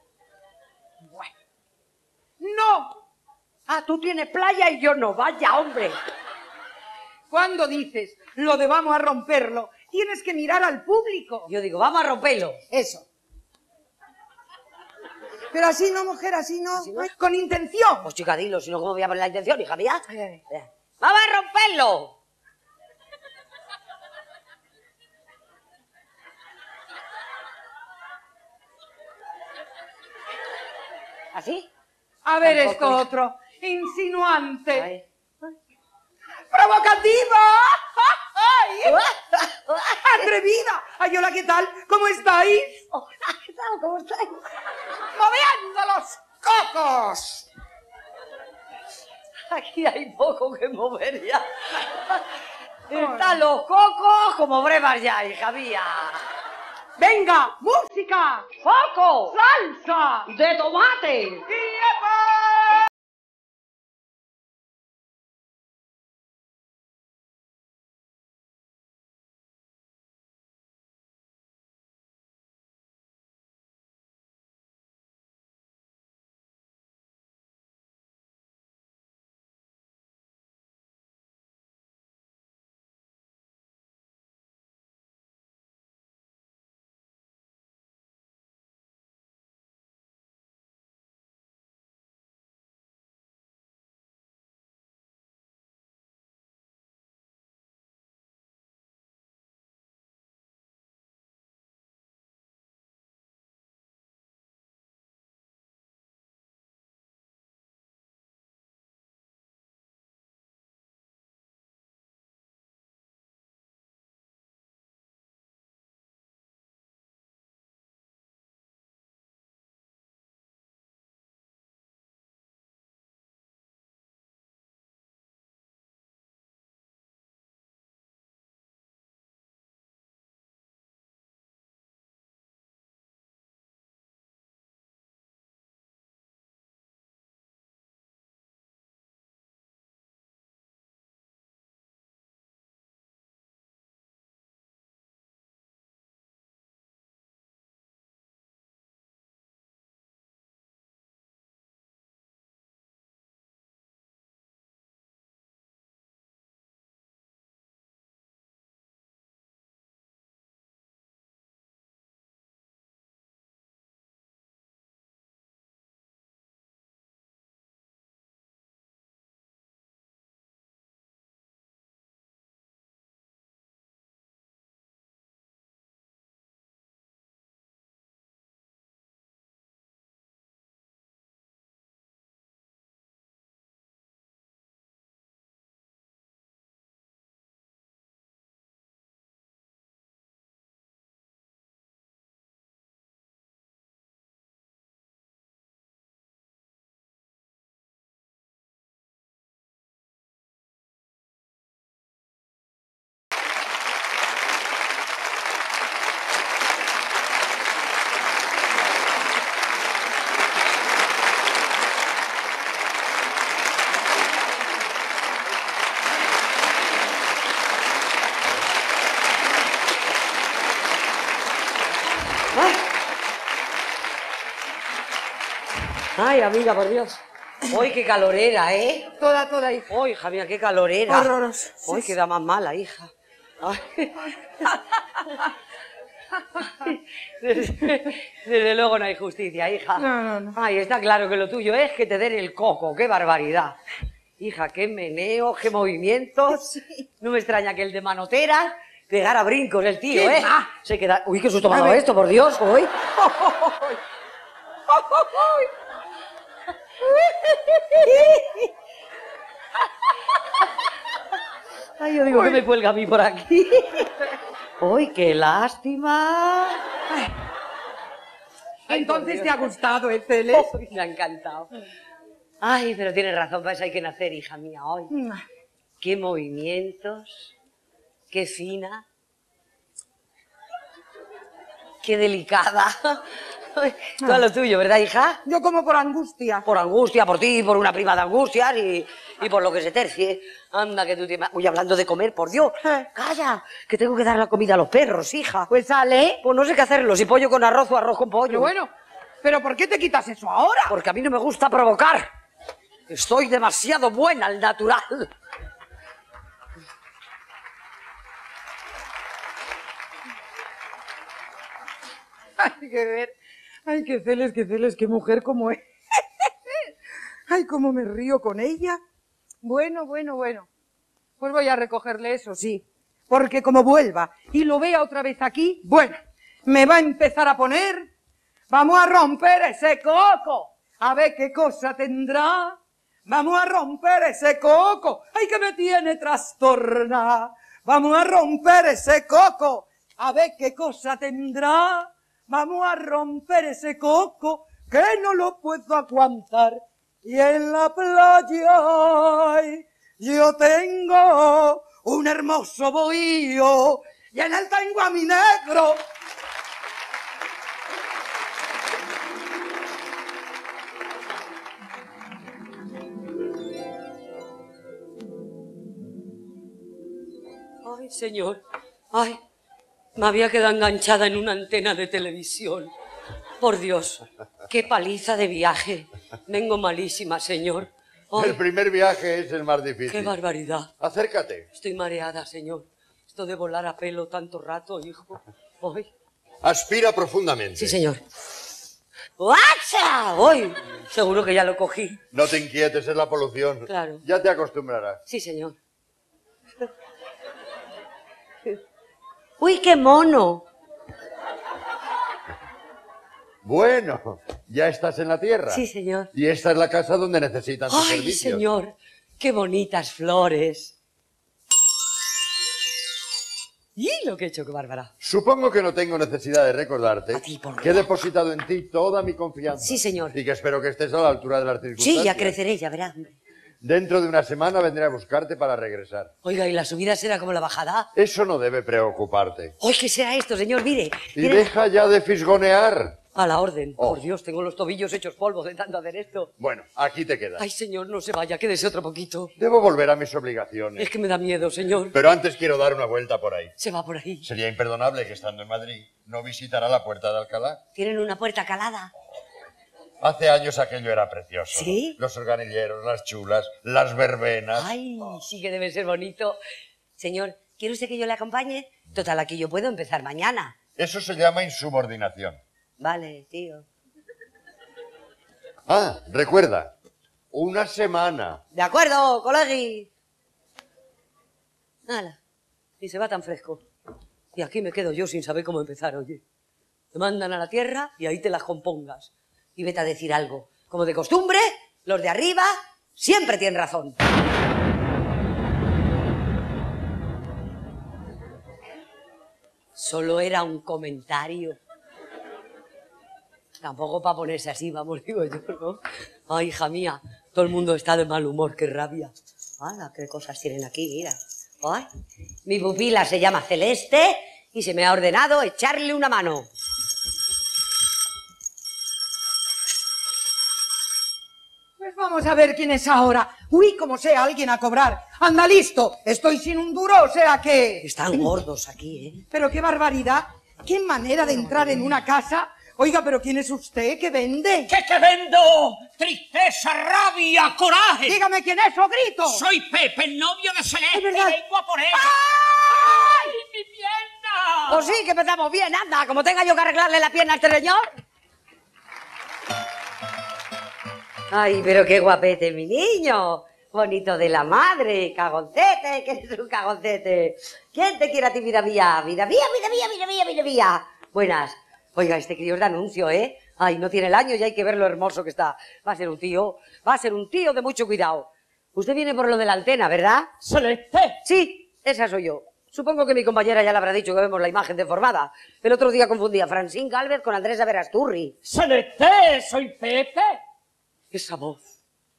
No. Ah, tú tienes playa y yo no, vaya, hombre. Cuando dices lo de vamos a romperlo, tienes que mirar al público. Yo digo, vamos a romperlo. Eso. Pero así no, mujer, así no. ¿Así no? Con intención. Pues chica, dilo, si no, ¿cómo voy a poner la intención, hija mía? Ay, ay. ¡Vamos a romperlo! ¿Así? A ver Tampoco, esto hija. otro. Insinuante. Ay. Provocativa. ¡Ay! Atrevida. Ay, hola, ¿qué tal? ¿Cómo estáis? Hola, ¿qué tal? ¿Cómo estáis? Moviendo los cocos. Aquí hay poco que mover ya. Están los cocos como brevas ya, hija mía. Venga, música. ¡Foco! Salsa. ¡De tomate! ¡Tiempo! Ay, amiga, por Dios. Hoy qué calorera, ¿eh? Toda, toda, hija. Hoy, hija mía, qué calorera. Horroroso. Hoy queda más mala, hija. Ay. Desde, desde luego no hay justicia, hija. No, no, no. Ay, está claro que lo tuyo es que te den el coco. ¡Qué barbaridad! Hija, qué meneo, qué movimientos. No me extraña que el de manotera pegara brincos el tío, ¿Qué ¿eh? va? Se queda... Uy, qué susto me ha A dado ver. esto, por Dios, hoy. Ay, yo digo que me cuelga a mí por aquí. ¡Uy, qué lástima! Ay, Entonces por te ha Dios. gustado el Celes. Uy, me ha encantado. Ay, pero tienes razón, para eso hay que nacer, hija mía, hoy. Mm. Qué movimientos, qué fina, qué delicada. Todo lo tuyo, ¿verdad, hija? Yo como por angustia. Por angustia, por ti, por una prima de angustias y, y por lo que se tercie. Anda, que tú te... Uy, hablando de comer, por Dios. ¿Eh? Calla, que tengo que dar la comida a los perros, hija. Pues sale. Pues no sé qué hacerlo, si pollo con arroz o arroz con pollo. Pero bueno, ¿pero por qué te quitas eso ahora? Porque a mí no me gusta provocar. Estoy demasiado buena al natural. Hay que ver. Ay, qué celes, qué celes, qué mujer como es. Ay, cómo me río con ella. Bueno, bueno, bueno. Pues voy a recogerle eso, sí. Porque como vuelva y lo vea otra vez aquí, bueno, me va a empezar a poner... Vamos a romper ese coco. A ver qué cosa tendrá. Vamos a romper ese coco. Ay, que me tiene trastornada. Vamos a romper ese coco. A ver qué cosa tendrá. Vamos a romper ese coco que no lo puedo aguantar. Y en la playa ay, yo tengo un hermoso bohío y en él tengo a mi negro. Ay, señor, ay, me había quedado enganchada en una antena de televisión. Por Dios, qué paliza de viaje. Vengo malísima, señor. Ay, El primer viaje es el más difícil. qué barbaridad. Acércate. Estoy mareada, señor. Esto de volar a pelo tanto rato, hijo. Ay. Aspira profundamente. Sí, señor. ¡Guacha! Hoy, seguro que ya lo cogí. No te inquietes, es la polución. Claro. Ya te acostumbrarás. Sí, señor. ¡Uy, qué mono! Bueno, ya estás en la tierra. Sí, señor. Y esta es la casa donde necesitan tus ¡Ay, servicios. señor! ¡Qué bonitas flores! ¡Y lo que he hecho, qué bárbara! Supongo que no tengo necesidad de recordarte A ti, ¿por qué? que he depositado en ti toda mi confianza. Sí, señor. Y que espero que estés a la altura de las circunstancias. Sí, ya creceré, ya verá. Dentro de una semana vendré a buscarte para regresar. Oiga, ¿y la subida será como la bajada? Eso no debe preocuparte. ¡Ay, qué será esto, señor! Mire. Y mire. deja ya de fisgonear. A la orden. Oh. Por Dios, tengo los tobillos hechos polvo de tanto hacer esto. Bueno, aquí te quedas. Ay, señor, no se vaya, quédese otro poquito. Debo volver a mis obligaciones. Es que me da miedo, señor. Pero antes quiero dar una vuelta por ahí. Se va por ahí. Sería imperdonable que estando en Madrid no visitara la Puerta de Alcalá. ¿Tienen una puerta calada? Hace años aquello era precioso. ¿Sí? Los organilleros, las chulas, las verbenas. Ay, sí que debe ser bonito. Señor, ¿quiere usted que yo le acompañe? Total, aquí yo puedo empezar mañana. Eso se llama insubordinación. Vale, tío. Ah, recuerda, una semana. De acuerdo, colegui. Hala, y se va tan fresco. Y aquí me quedo yo sin saber cómo empezar, oye. Te mandan a la tierra y ahí te las compongas. Y vete a decir algo. Como de costumbre, los de arriba siempre tienen razón. Solo era un comentario. Tampoco para ponerse así, vamos, digo yo, ¿no? Ay, hija mía, todo el mundo está de mal humor, qué rabia. ¡Hala, qué cosas tienen aquí, mira! Ay, mi pupila se llama Celeste y se me ha ordenado echarle una mano. Pues vamos a ver quién es ahora. Uy, como sea alguien a cobrar. Anda, listo. Estoy sin un duro, o sea que... Están gordos aquí, ¿eh? Pero qué barbaridad. Qué manera de entrar en una casa. Oiga, pero ¿quién es usted? ¿Qué vende? ¿Qué te vendo? Tristeza, rabia, coraje. Dígame quién es o grito. Soy Pepe, el novio de Celeste. Es verdad. Vengo a por ella. ¡Ay! ¡Mi pierna! Pues sí, que empezamos bien, anda, como tenga yo que arreglarle la pierna a este señor. Ay, pero qué guapete, mi niño. Bonito de la madre, cagoncete, que eres un cagoncete. ¿Quién te quiere a ti, vida mía? Vida mía, vida mía, vida mía, vida mía. Buenas. Oiga, este crío es de anuncio, ¿eh? Ay, no tiene el año y hay que ver lo hermoso que está. Va a ser un tío, va a ser un tío de mucho cuidado. Usted viene por lo de la antena, ¿verdad? Celeste. Sí, esa soy yo. Supongo que mi compañera ya le habrá dicho que vemos la imagen deformada. El otro día confundí a Francine Galvez con Andrés Averasturri. Celeste, soy Pepe. Esa voz,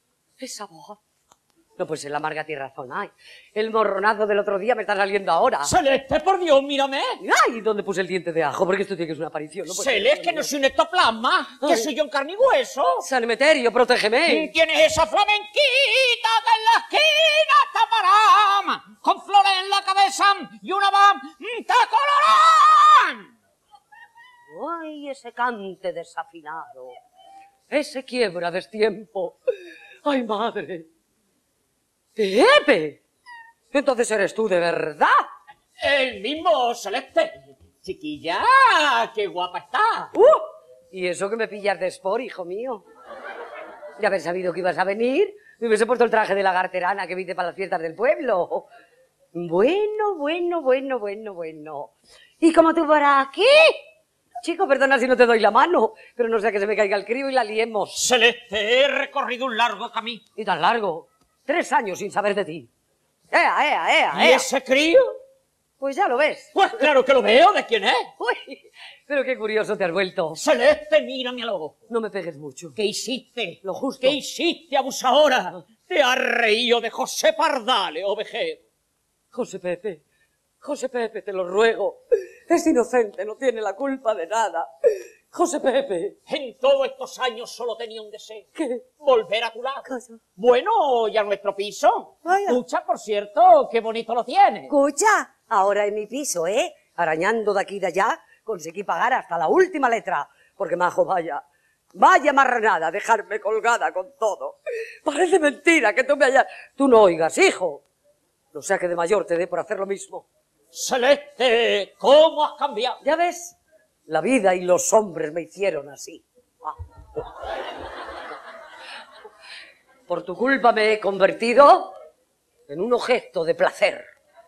Esa voz. No, pues en la amarga tiene razón. Ay, el morronazo del otro día me está saliendo ahora. Celeste, por Dios, mírame. Ay, ¿dónde puse el diente de ajo? Porque esto tiene que ser una aparición. No puede ser. Celeste, que no soy un ectoplasma, que Ay. soy yo en carne y hueso. San Emeterio, protégeme. Tienes esa flamenquita que en la esquina está parada, con flores en la cabeza y una manta colorada. Ay, ese cante desafinado. Ese quiebra destiempo. Ay, madre. ¡Pepe! Entonces eres tú de verdad. El mismo, Celeste. Chiquilla, qué guapa está. ¡Uh! Y eso que me pillas de sport, hijo mío. De haber sabido que ibas a venir, me hubiese puesto el traje de lagarterana que viste para las fiestas del pueblo. Bueno, bueno, bueno, bueno, bueno. ¿Y cómo tú por aquí? Chico, perdona si no te doy la mano, pero no sea que se me caiga el crío y la liemos. Celeste, he recorrido un largo camino. ¿Y tan largo? Tres años sin saber de ti. ¡Ea, ea, ea, ¿Y ea! ese crío? Pues ya lo ves. Pues claro que lo veo, ¿de quién es? Uy, pero qué curioso te has vuelto. Celeste, mírame al ojo. No me pegues mucho. ¿Qué hiciste? Lo justo. ¿Qué hiciste, abusadora? Te has reído de José Pardale, ovejero. José Pepe, José Pepe, te lo ruego. Es inocente, no tiene la culpa de nada. José Pepe. En todos estos años solo tenía un deseo. ¿Qué? Volver a tu lado. Cosa. Bueno, y a nuestro piso. Vaya. Escucha, por cierto, qué bonito lo tiene. Escucha, ahora en mi piso, ¿eh? Arañando de aquí y de allá, conseguí pagar hasta la última letra. Porque, majo, vaya, vaya marranada, dejarme colgada con todo. Parece mentira que tú me hayas... Tú no oigas, hijo. No sea que de mayor te dé por hacer lo mismo. Celeste, ¿cómo has cambiado? ¿Ya ves? La vida y los hombres me hicieron así. Ah. Por tu culpa me he convertido en un objeto de placer.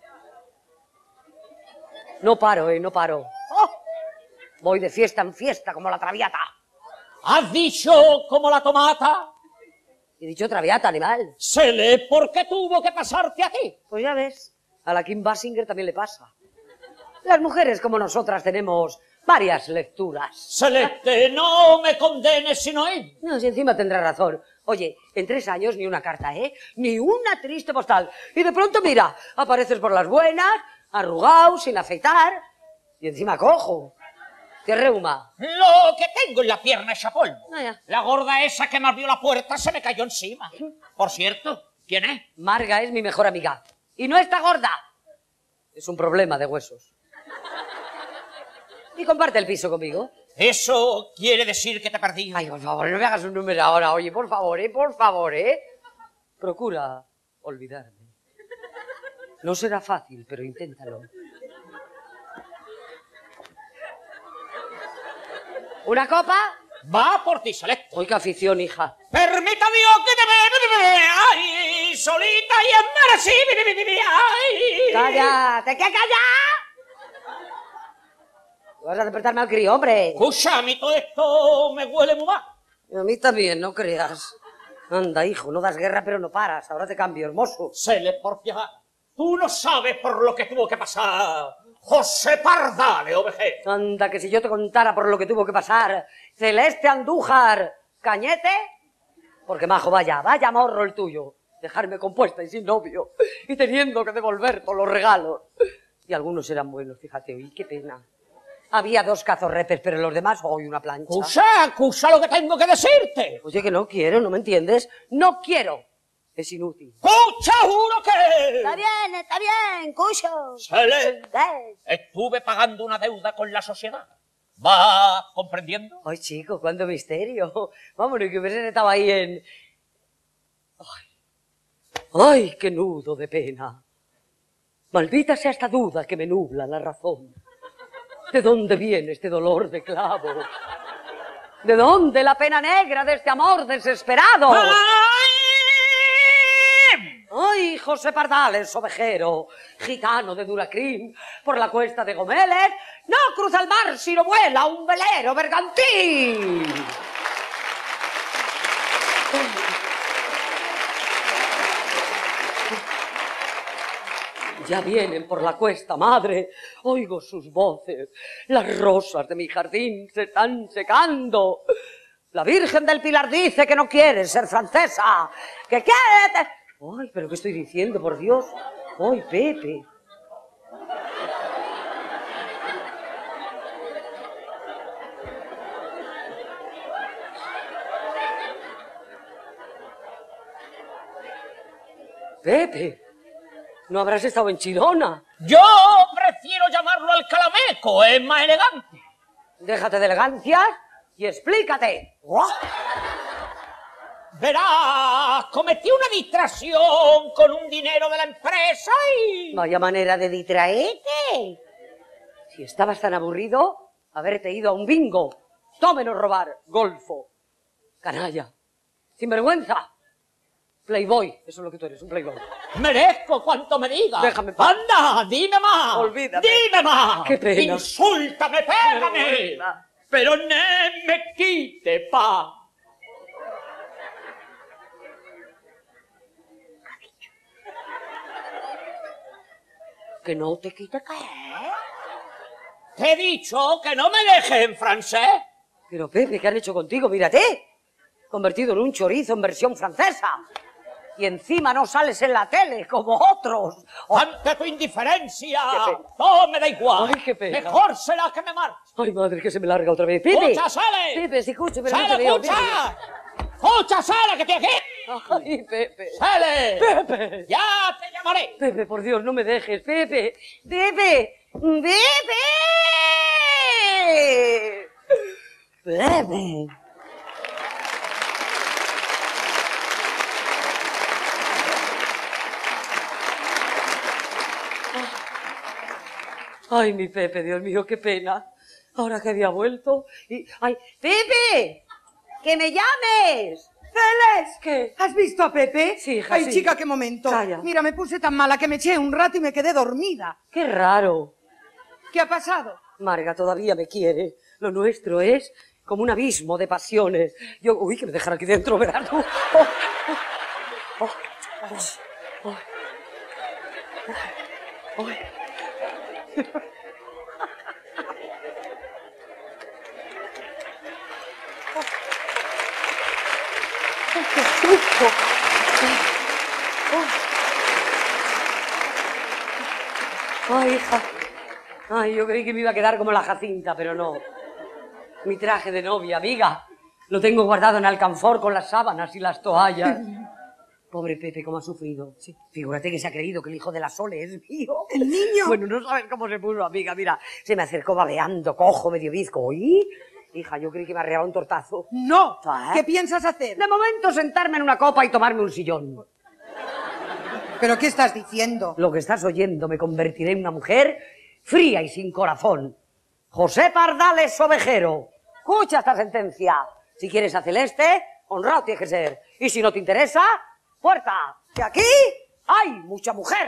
No paro, eh, no paro. Oh, voy de fiesta en fiesta como la traviata. ¿Has dicho como la tomata? He dicho traviata, animal. Cele, ¿por qué tuvo que pasarte a ti? Pues ya ves, a la Kim Basinger también le pasa. Las mujeres como nosotras tenemos varias lecturas. Celeste, no me condenes sino él. No, si encima tendrá razón. Oye, en tres años ni una carta, ¿eh? Ni una triste postal. Y de pronto, mira, apareces por las buenas, arrugado, sin afeitar, y encima cojo. ¿Qué reuma? Lo que tengo en la pierna es a polvo. Ah, ya. La gorda esa que me abrió la puerta se me cayó encima. Por cierto, ¿quién es? Marga es mi mejor amiga. Y no está gorda. Es un problema de huesos. Y comparte el piso conmigo. Eso quiere decir que te perdí. Ay, por favor, no me hagas un número ahora. Oye, por favor, ¿eh? Por favor, ¿eh? Procura olvidarme. No será fácil, pero inténtalo. ¿Una copa? Va por ti, Celeste. Uy, qué afición, hija. Permita Dios que te vea, ay, solita y embarazada, ay. ¡Cállate! ¿Qué calla? Vas a despertarme al crío, hombre. Escucha, a mí todo esto me huele muy mal. A mí también, no creas. Anda, hijo, no das guerra, pero no paras. Ahora te cambio, hermoso. Cele, por piedad. Tú no sabes por lo que tuvo que pasar José Pardale, ovejero. Anda, que si yo te contara por lo que tuvo que pasar Celeste Andújar Cañete, porque majo, vaya, vaya morro el tuyo, dejarme compuesta y sin novio, y teniendo que devolver todos los regalos. Y algunos eran buenos, fíjate, oye, qué pena. Había dos cazorrepes, pero los demás, hoy una plancha. Escucha, escucha lo que tengo que decirte. Oye, que no quiero, ¿no me entiendes? ¡No quiero! Es inútil. Escucha, juro que... Está bien, está bien, cucho. Cele, Eh. estuve pagando una deuda con la sociedad. ¿Vas comprendiendo? Ay, chico, cuánto misterio. Vámonos, que hubiesen estado ahí en... Ay, ay, qué nudo de pena. Maldita sea esta duda que me nubla la razón. ¿De dónde viene este dolor de clavo? ¿De dónde la pena negra de este amor desesperado? Ay, José Pardales, ovejero, gitano de Duracrim, por la cuesta de Gomeles, no cruza el mar sino vuela un velero bergantín. Ya vienen por la cuesta, madre, oigo sus voces, las rosas de mi jardín se están secando. La Virgen del Pilar dice que no quiere ser francesa, que quiere... Ay, pero ¿qué estoy diciendo, por Dios? Ay, Pepe. Pepe, ¿no habrás estado en Chirona? Yo prefiero llamarlo al calameco, es más elegante. Déjate de elegancia y explícate. Verás, cometí una distracción con un dinero de la empresa y... Vaya manera de distraerte. Si estabas tan aburrido, haberte ido a un bingo. Tómenos robar, golfo. Canalla. Sinvergüenza. Playboy, eso es lo que tú eres, un playboy. Merezco cuanto me digas. Déjame en paz. ¡Anda, dime más! Olvídate. ¡Dime más! Qué pena. ¡Insúltame, pégame! Pena. Pero no me quite paz. Que no te quite qué. Te he dicho que no me dejes en francés. Pero Pepe, ¿qué han hecho contigo? Mírate. Convertido en un chorizo en versión francesa. Y encima no sales en la tele como otros. Oh, Ante tu indiferencia, Qué pena. todo me da igual. Ay, qué pena. Mejor será que me marche. ay, madre, que se me larga otra vez. Pepe. ¡Escucha, sale! Pepe, sí, escucha, pero no te ¡Sale, veo. escucha! ¡Escucha, sale, que estoy aquí! Pepe. Ay, Pepe. ¡Sale! Pepe. ¡Ya te llamaré! Pepe, por Dios, no me dejes. Pepe. Pepe. Pepe. Pepe. Ay, mi Pepe, Dios mío, qué pena. Ahora que había vuelto y... ¡Ay, Pepe! ¡Que me llames! ¡Celes! ¿Qué? ¿Has visto a Pepe? Sí, hija, Ay, sí. chica, qué momento. Calla. Mira, me puse tan mala que me eché un rato y me quedé dormida. ¡Qué raro! ¿Qué ha pasado? Marga todavía me quiere. Lo nuestro es como un abismo de pasiones. Yo... Uy, que me dejan aquí dentro, ¿verdad tú? Oh, oh, oh, oh, oh, oh. ¡Qué susto! Ay, hija. Ay, yo creí que me iba a quedar como la Jacinta, pero no. Mi traje de novia, amiga. Lo tengo guardado en alcanfor con las sábanas y las toallas. Pobre Pepe, cómo ha sufrido. Sí. Figúrate que se ha creído que el hijo de la Sole es mío. ¿El niño? Bueno, no sabes cómo se puso, amiga. Mira, se me acercó babeando, cojo, medio bizco. ¿Oí? Hija, yo creí que me arreaba un tortazo. No. ¿Ah? ¿Qué piensas hacer? De momento, sentarme en una copa y tomarme un sillón. ¿Pero qué estás diciendo? Lo que estás oyendo, me convertiré en una mujer fría y sin corazón. José Pardales Ovejero, escucha esta sentencia. Si quieres a Celeste, honrado tienes que ser. Y si no te interesa, puerta, que aquí hay mucha mujer.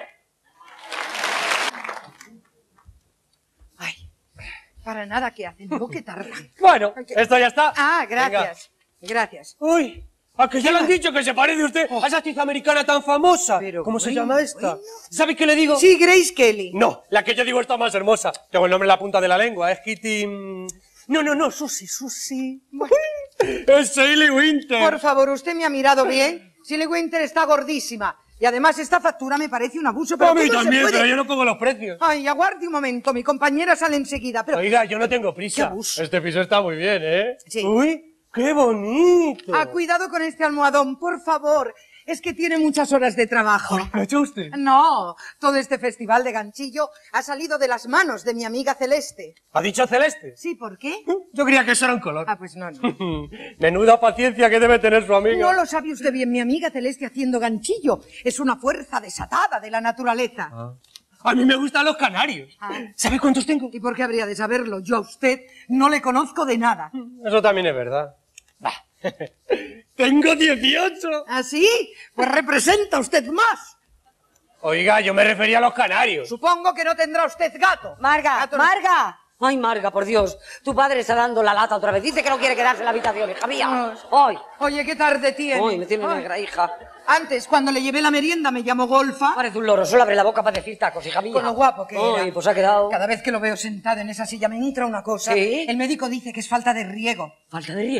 Ay, para nada, ¿qué hacen? Digo, qué tarde. Bueno, esto ya está. Ah, gracias. Gracias. Uy, a que ya le han dicho que se parece usted a esa actriz americana tan famosa. Pero ¿Cómo se bueno, llama esta? bueno. ¿Sabe qué le digo? Sí, Grace Kelly. No, la que yo digo está más hermosa. Tengo el nombre en la punta de la lengua. Es Kitty... mm, No, no, no, Susie, Susie. Es Hailey Winter. Por favor, usted me ha mirado bien. Silly Winter está gordísima. Y además esta factura me parece un abuso. Pero A mí ¿cómo se también, puede? pero yo no pongo los precios. Ay, aguarde un momento, mi compañera sale enseguida, pero... Oiga, yo no tengo prisa. Qué abuso. Este piso está muy bien, ¿eh? Sí. Uy, qué bonito. Ah, cuidado con este almohadón, por favor. Es que tiene muchas horas de trabajo. ¿Lo ha hecho usted? No, todo este festival de ganchillo ha salido de las manos de mi amiga Celeste. ¿Ha dicho Celeste? ¿Sí? ¿Por qué? Yo creía que eso era un color. Ah, pues no, no. Menuda paciencia que debe tener su amiga. No lo sabe usted bien, mi amiga Celeste haciendo ganchillo. Es una fuerza desatada de la naturaleza. Ah. A mí me gustan los canarios. Ah. ¿Sabe cuántos tengo? ¿Y por qué habría de saberlo? Yo a usted no le conozco de nada. Eso también es verdad. Bah. Tengo dieciocho. ¿Ah, sí? Pues representa usted más. Oiga, yo me refería a los canarios. Supongo que no tendrá usted gato. Marga, Gato no- Marga. Ay, Marga, por Dios. Tu padre está dando la lata otra vez. Dice que no quiere quedarse en la habitación, hija mía. Ay, Oye, qué tarde tiene. ay, me tiene Ay. negra, hija. Antes, cuando le llevé la merienda, me llamó Golfa. Parece un loro, solo abre la boca para decir tacos, hija mía. Con lo guapo que era. Ay, pues ha quedado... Cada vez que lo veo sentado en esa silla me entra una cosa. ¿Sí? El médico dice que es falta de riego. Falta de riego.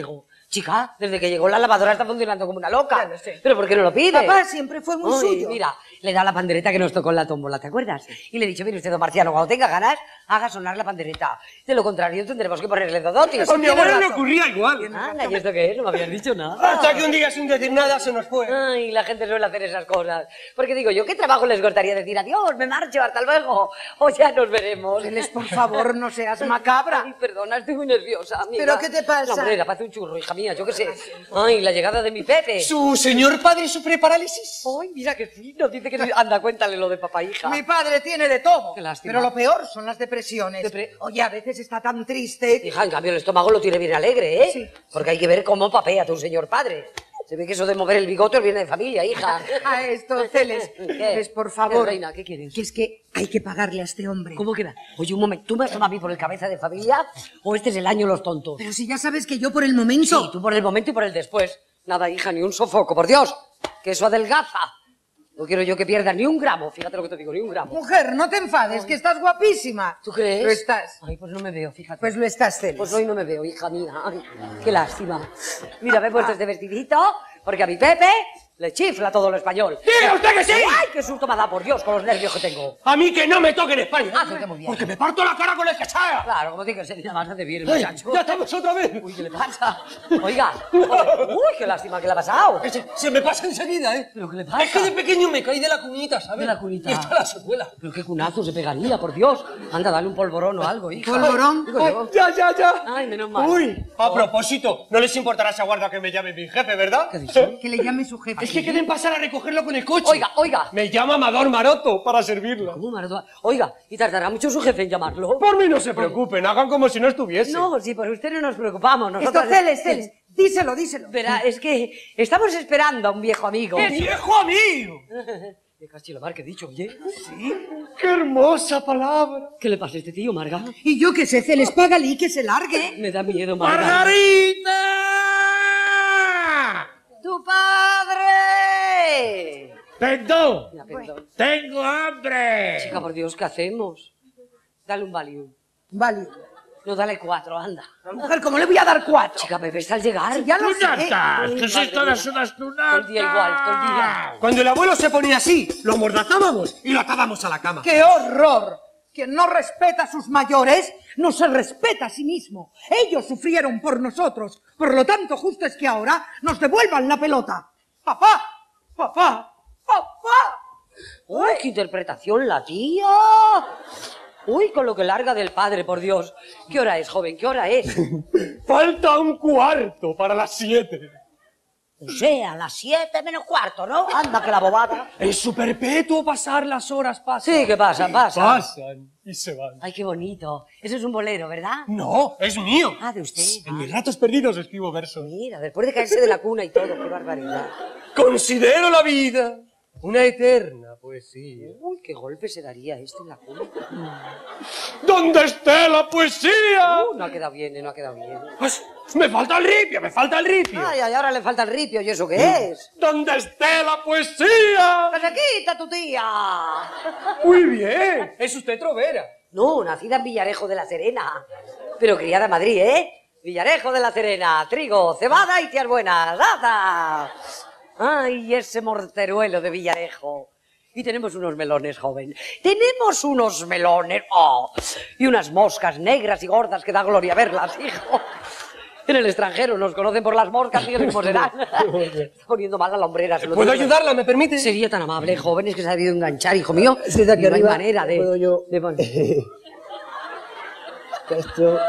Chica, desde que llegó la lavadora está funcionando como una loca. Ya lo sé. ¿Pero por qué no lo pide? Papá siempre fue muy Uy, suyo. Mira, le da la pandereta que nos tocó en la tómbola, ¿te acuerdas? Y le he dicho, mire usted, don Marciano, cuando tenga ganas, haga sonar la pandereta. De lo contrario, tendremos que ponerle dodotis. A mi abuela le ocurría igual. Anda, ¿y esto qué es? No me habían dicho nada. Hasta que un día sin decir nada se nos fue. Ay, la gente suele hacer esas cosas. Porque digo yo, ¿qué trabajo les gustaría decir adiós, me marcho, hasta luego? O ya nos veremos. Celes, por favor, no seas macabra. Ay, perdona, estoy muy nerviosa, amiga. ¿Pero qué te pasa? La hombrera, parece un churro, hija mía, yo qué sé. Ay, la llegada de mi Pepe. ¿Su señor padre sufre parálisis? Ay, mira que sí, nos dice que... Anda, cuéntale lo de papá, hija. Mi padre tiene de todo. Qué lástima. Pero lo peor son las depresiones. Depre- Oye, a veces está tan triste. Hija, en cambio el estómago lo tiene bien alegre, ¿eh? Sí. Porque hay que ver cómo papea tu señor padre. Se ve que eso de mover el bigote viene de familia, hija. A esto, Celes. ¿Qué? Celes, por ¿Qué, favor. reina, ¿qué quieres? Que es que hay que pagarle a este hombre. ¿Cómo queda? Oye, un momento, ¿tú me has tomado a mí por el cabeza de familia o este es el año los tontos? Pero si ya sabes que yo por el momento... Sí, tú por el momento y por el después. Nada, hija, ni un sofoco, por Dios, que eso adelgaza. No quiero yo que pierdas ni un gramo, fíjate lo que te digo, ni un gramo. Mujer, no te enfades, que estás guapísima. ¿Tú crees? Lo estás. Ay, pues no me veo, fíjate. Pues lo estás, Celes. Pues hoy no me veo, hija mía. Ay, qué lástima. Mira, me he puesto este vestidito porque a mi Pepe le chifla todo lo español. ¡Diga usted que sí! ¡Ay, qué susto me ha dado, por Dios, con los nervios que tengo! A mí que no me toque en España. Hacete muy bien. Porque me parto la cara con el que sea. Claro, como tiene que ser, ya más hace bien el Ay, muchacho. ya estamos otra vez. Uy, ¿qué le pasa? Oiga, uy, qué lástima que le ha pasado. Se, se me pasa enseguida, ¿eh? ¿Pero qué le pasa? Es que de pequeño me caí de la cunita, ¿sabes? De la cunita. Y está la secuela. Pero qué cunazo se pegaría, por Dios. Anda, dale un polvorón o algo, hija. ¿Polvorón? Digo yo. Ya, ya, ya. Ay, menos mal. Uy. A propósito, no les importará esa guarda que me llame mi jefe, ¿verdad? ¿Qué ha dicho? Que le llame su jefe. Es que quieren pasar a recogerlo con el coche. Oiga, oiga. Me llama Amador Maroto para servirla. ¿Cómo, Maroto? Oiga, y tardará mucho su jefe en llamarlo. Por mí no se preocupen, hagan como si no estuviese. No, sí, por usted no nos preocupamos. Esto, Nosotros... Celes, Celes. Díselo, díselo. Verá, es que estamos esperando a un viejo amigo. ¡Qué viejo amigo! De Castilomar, ¿qué he dicho, oye? ¡Qué hermosa palabra! ¿Qué le pasa a este tío, Marga? Y yo qué sé, Celes, págale y que se largue. Me da miedo, Marga. ¡Margarita! ¡Tu padre! ¡Perdón! Ya, perdón. ¡Tengo hambre! Chica, por Dios, ¿qué hacemos? Dale un Valium. Vale. No, dale cuatro, anda. Mujer, ¿cómo le voy a dar cuatro? Chica, Pepe está al llegar. Ya lo sé. ¡Tunatas! ¡Que Ay, sois madre todas mía. unas Todo tunatas! el día igual, todo el día. Cuando el abuelo se ponía así, lo amordazábamos y lo atábamos a la cama. ¡Qué horror! Quien no respeta a sus mayores, no se respeta a sí mismo. Ellos sufrieron por nosotros. Por lo tanto, justo es que ahora nos devuelvan la pelota. ¡Papá! ¡Papá! ¡Papá! ¡Uy, qué interpretación la tía! Uy, con lo que larga del padre, por Dios. ¿Qué hora es, joven? ¿Qué hora es? Falta un cuarto para las siete. O sea, las siete menos cuarto, ¿no? Anda, que la bobada. Es su perpetuo pasar, las horas pasan. Sí, ¿qué pasa? Pasa. Pasan y se van. Ay, qué bonito. Eso es un bolero, ¿verdad? No, es mío. Ah, de usted. En mis ratos perdidos escribo versos. Mira, después de caerse de la cuna y todo, qué barbaridad. Considero la vida una eterna poesía. Uy, qué golpe se daría este en la cuna. ¿Dónde esté la poesía? Uh, no ha quedado bien, eh, no ha quedado bien. Pues me falta el ripio, me falta el ripio. Ay, ay, ahora le falta el ripio, ¿y eso qué es? ¿Dónde esté la poesía? ¡Que se quita tu tía! Muy bien, es usted trovera. No, nacida en Villarejo de la Serena. Pero criada en Madrid, ¿eh? Villarejo de la Serena, trigo, cebada y tías buenas. ¡Data! ¡Ay, ese morteruelo de Villarejo! Y tenemos unos melones, joven. Tenemos unos melones. ¡Oh! Y unas moscas negras y gordas que da gloria verlas, hijo. En el extranjero nos conocen por las moscas y ritmos serán. Está poniendo mal a la hombrera. Se lo ¿Puedo digo. ayudarla, me permite? Sería tan amable, joven, es que se ha debido enganchar, hijo mío. Sí, de aquí no hay arriba manera de... puedo yo. de poner- Esto...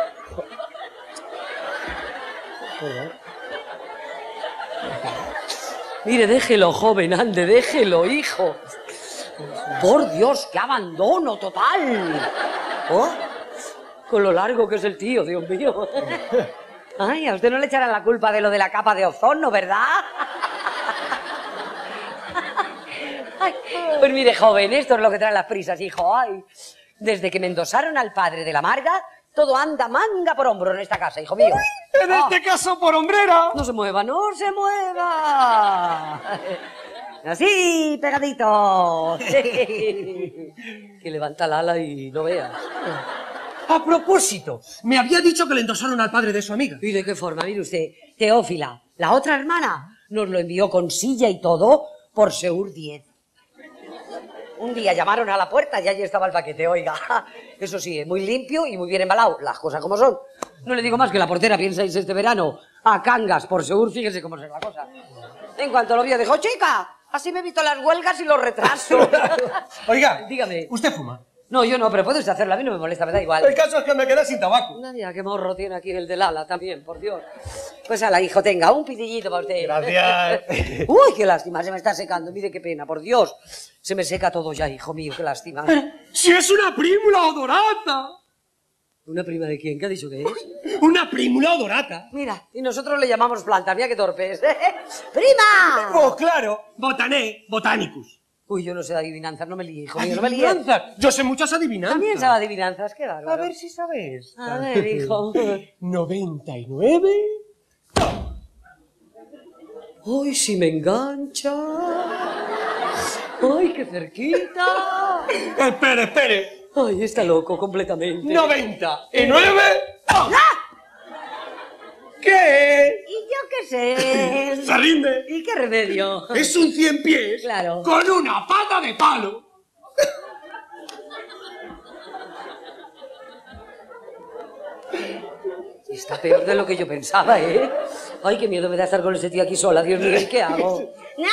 Mire, déjelo, joven, ande, déjelo, hijo. Por Dios, qué abandono total. ¿Oh? Con lo largo que es el tío, Dios mío. Ay, a usted no le echarán la culpa de lo de la capa de ozono, ¿verdad? Ay, pues mire, joven, esto es lo que traen las prisas, hijo. Ay, desde que me endosaron al padre de la Marga, todo anda manga por hombro en esta casa, hijo mío. En este caso, por hombrera. No se mueva, no se mueva. Así, pegadito. Que levanta el ala y no veas. A propósito, me había dicho que le endosaron al padre de su amiga. ¿Y de qué forma? Mire usted, Teófila, la otra hermana, nos lo envió con silla y todo por Seur diez. Un día llamaron a la puerta y allí estaba el paquete, oiga. Eso sí, muy limpio y muy bien embalado, las cosas como son. No le digo más que la portera piensa irse este verano a Cangas por Seur, fíjese cómo es la cosa. En cuanto lo vio, dijo, chica, así me evito las huelgas y los retrasos. Oiga, dígame. ¿Usted fuma? No, yo no, pero puede usted hacerlo, a mí no me molesta, me da igual. El caso es que me quedé sin tabaco. Nadia, qué morro tiene aquí el del ala también, por Dios. Pues ala, hijo, tenga, un pitillito para usted. Gracias. Uy, qué lástima, se me está secando, mire qué pena, por Dios. Se me seca todo ya, hijo mío, qué lástima. ¡Si es una prímula odorata! ¿Una prima de quién? ¿Qué ha dicho que es? ¡Una prímula odorata! Mira, y nosotros le llamamos plantas, mira qué torpes. ¡Prima! Pues claro, botané, botanicus. Uy, yo no sé de adivinanzas, no me líe, hijo mío, no me líe. Adivinanzas. Yo sé muchas adivinanzas. También sabe adivinanzas, qué bárbaro. A ver si sabes. A ver, hijo. noventa y nueve. Uy, si me engancha. Ay, qué cerquita. Espere, espere. Ay, está loco completamente. noventa y nueve. ¡Ah! ¿Qué? ¿Y yo qué sé? Se rinde. ¿Y qué remedio? Es un cien pies. Claro. Con una pata de palo. Está peor de lo que yo pensaba, ¿eh? Ay, qué miedo me da estar con ese tío aquí sola. Dios mío, ¿y qué hago?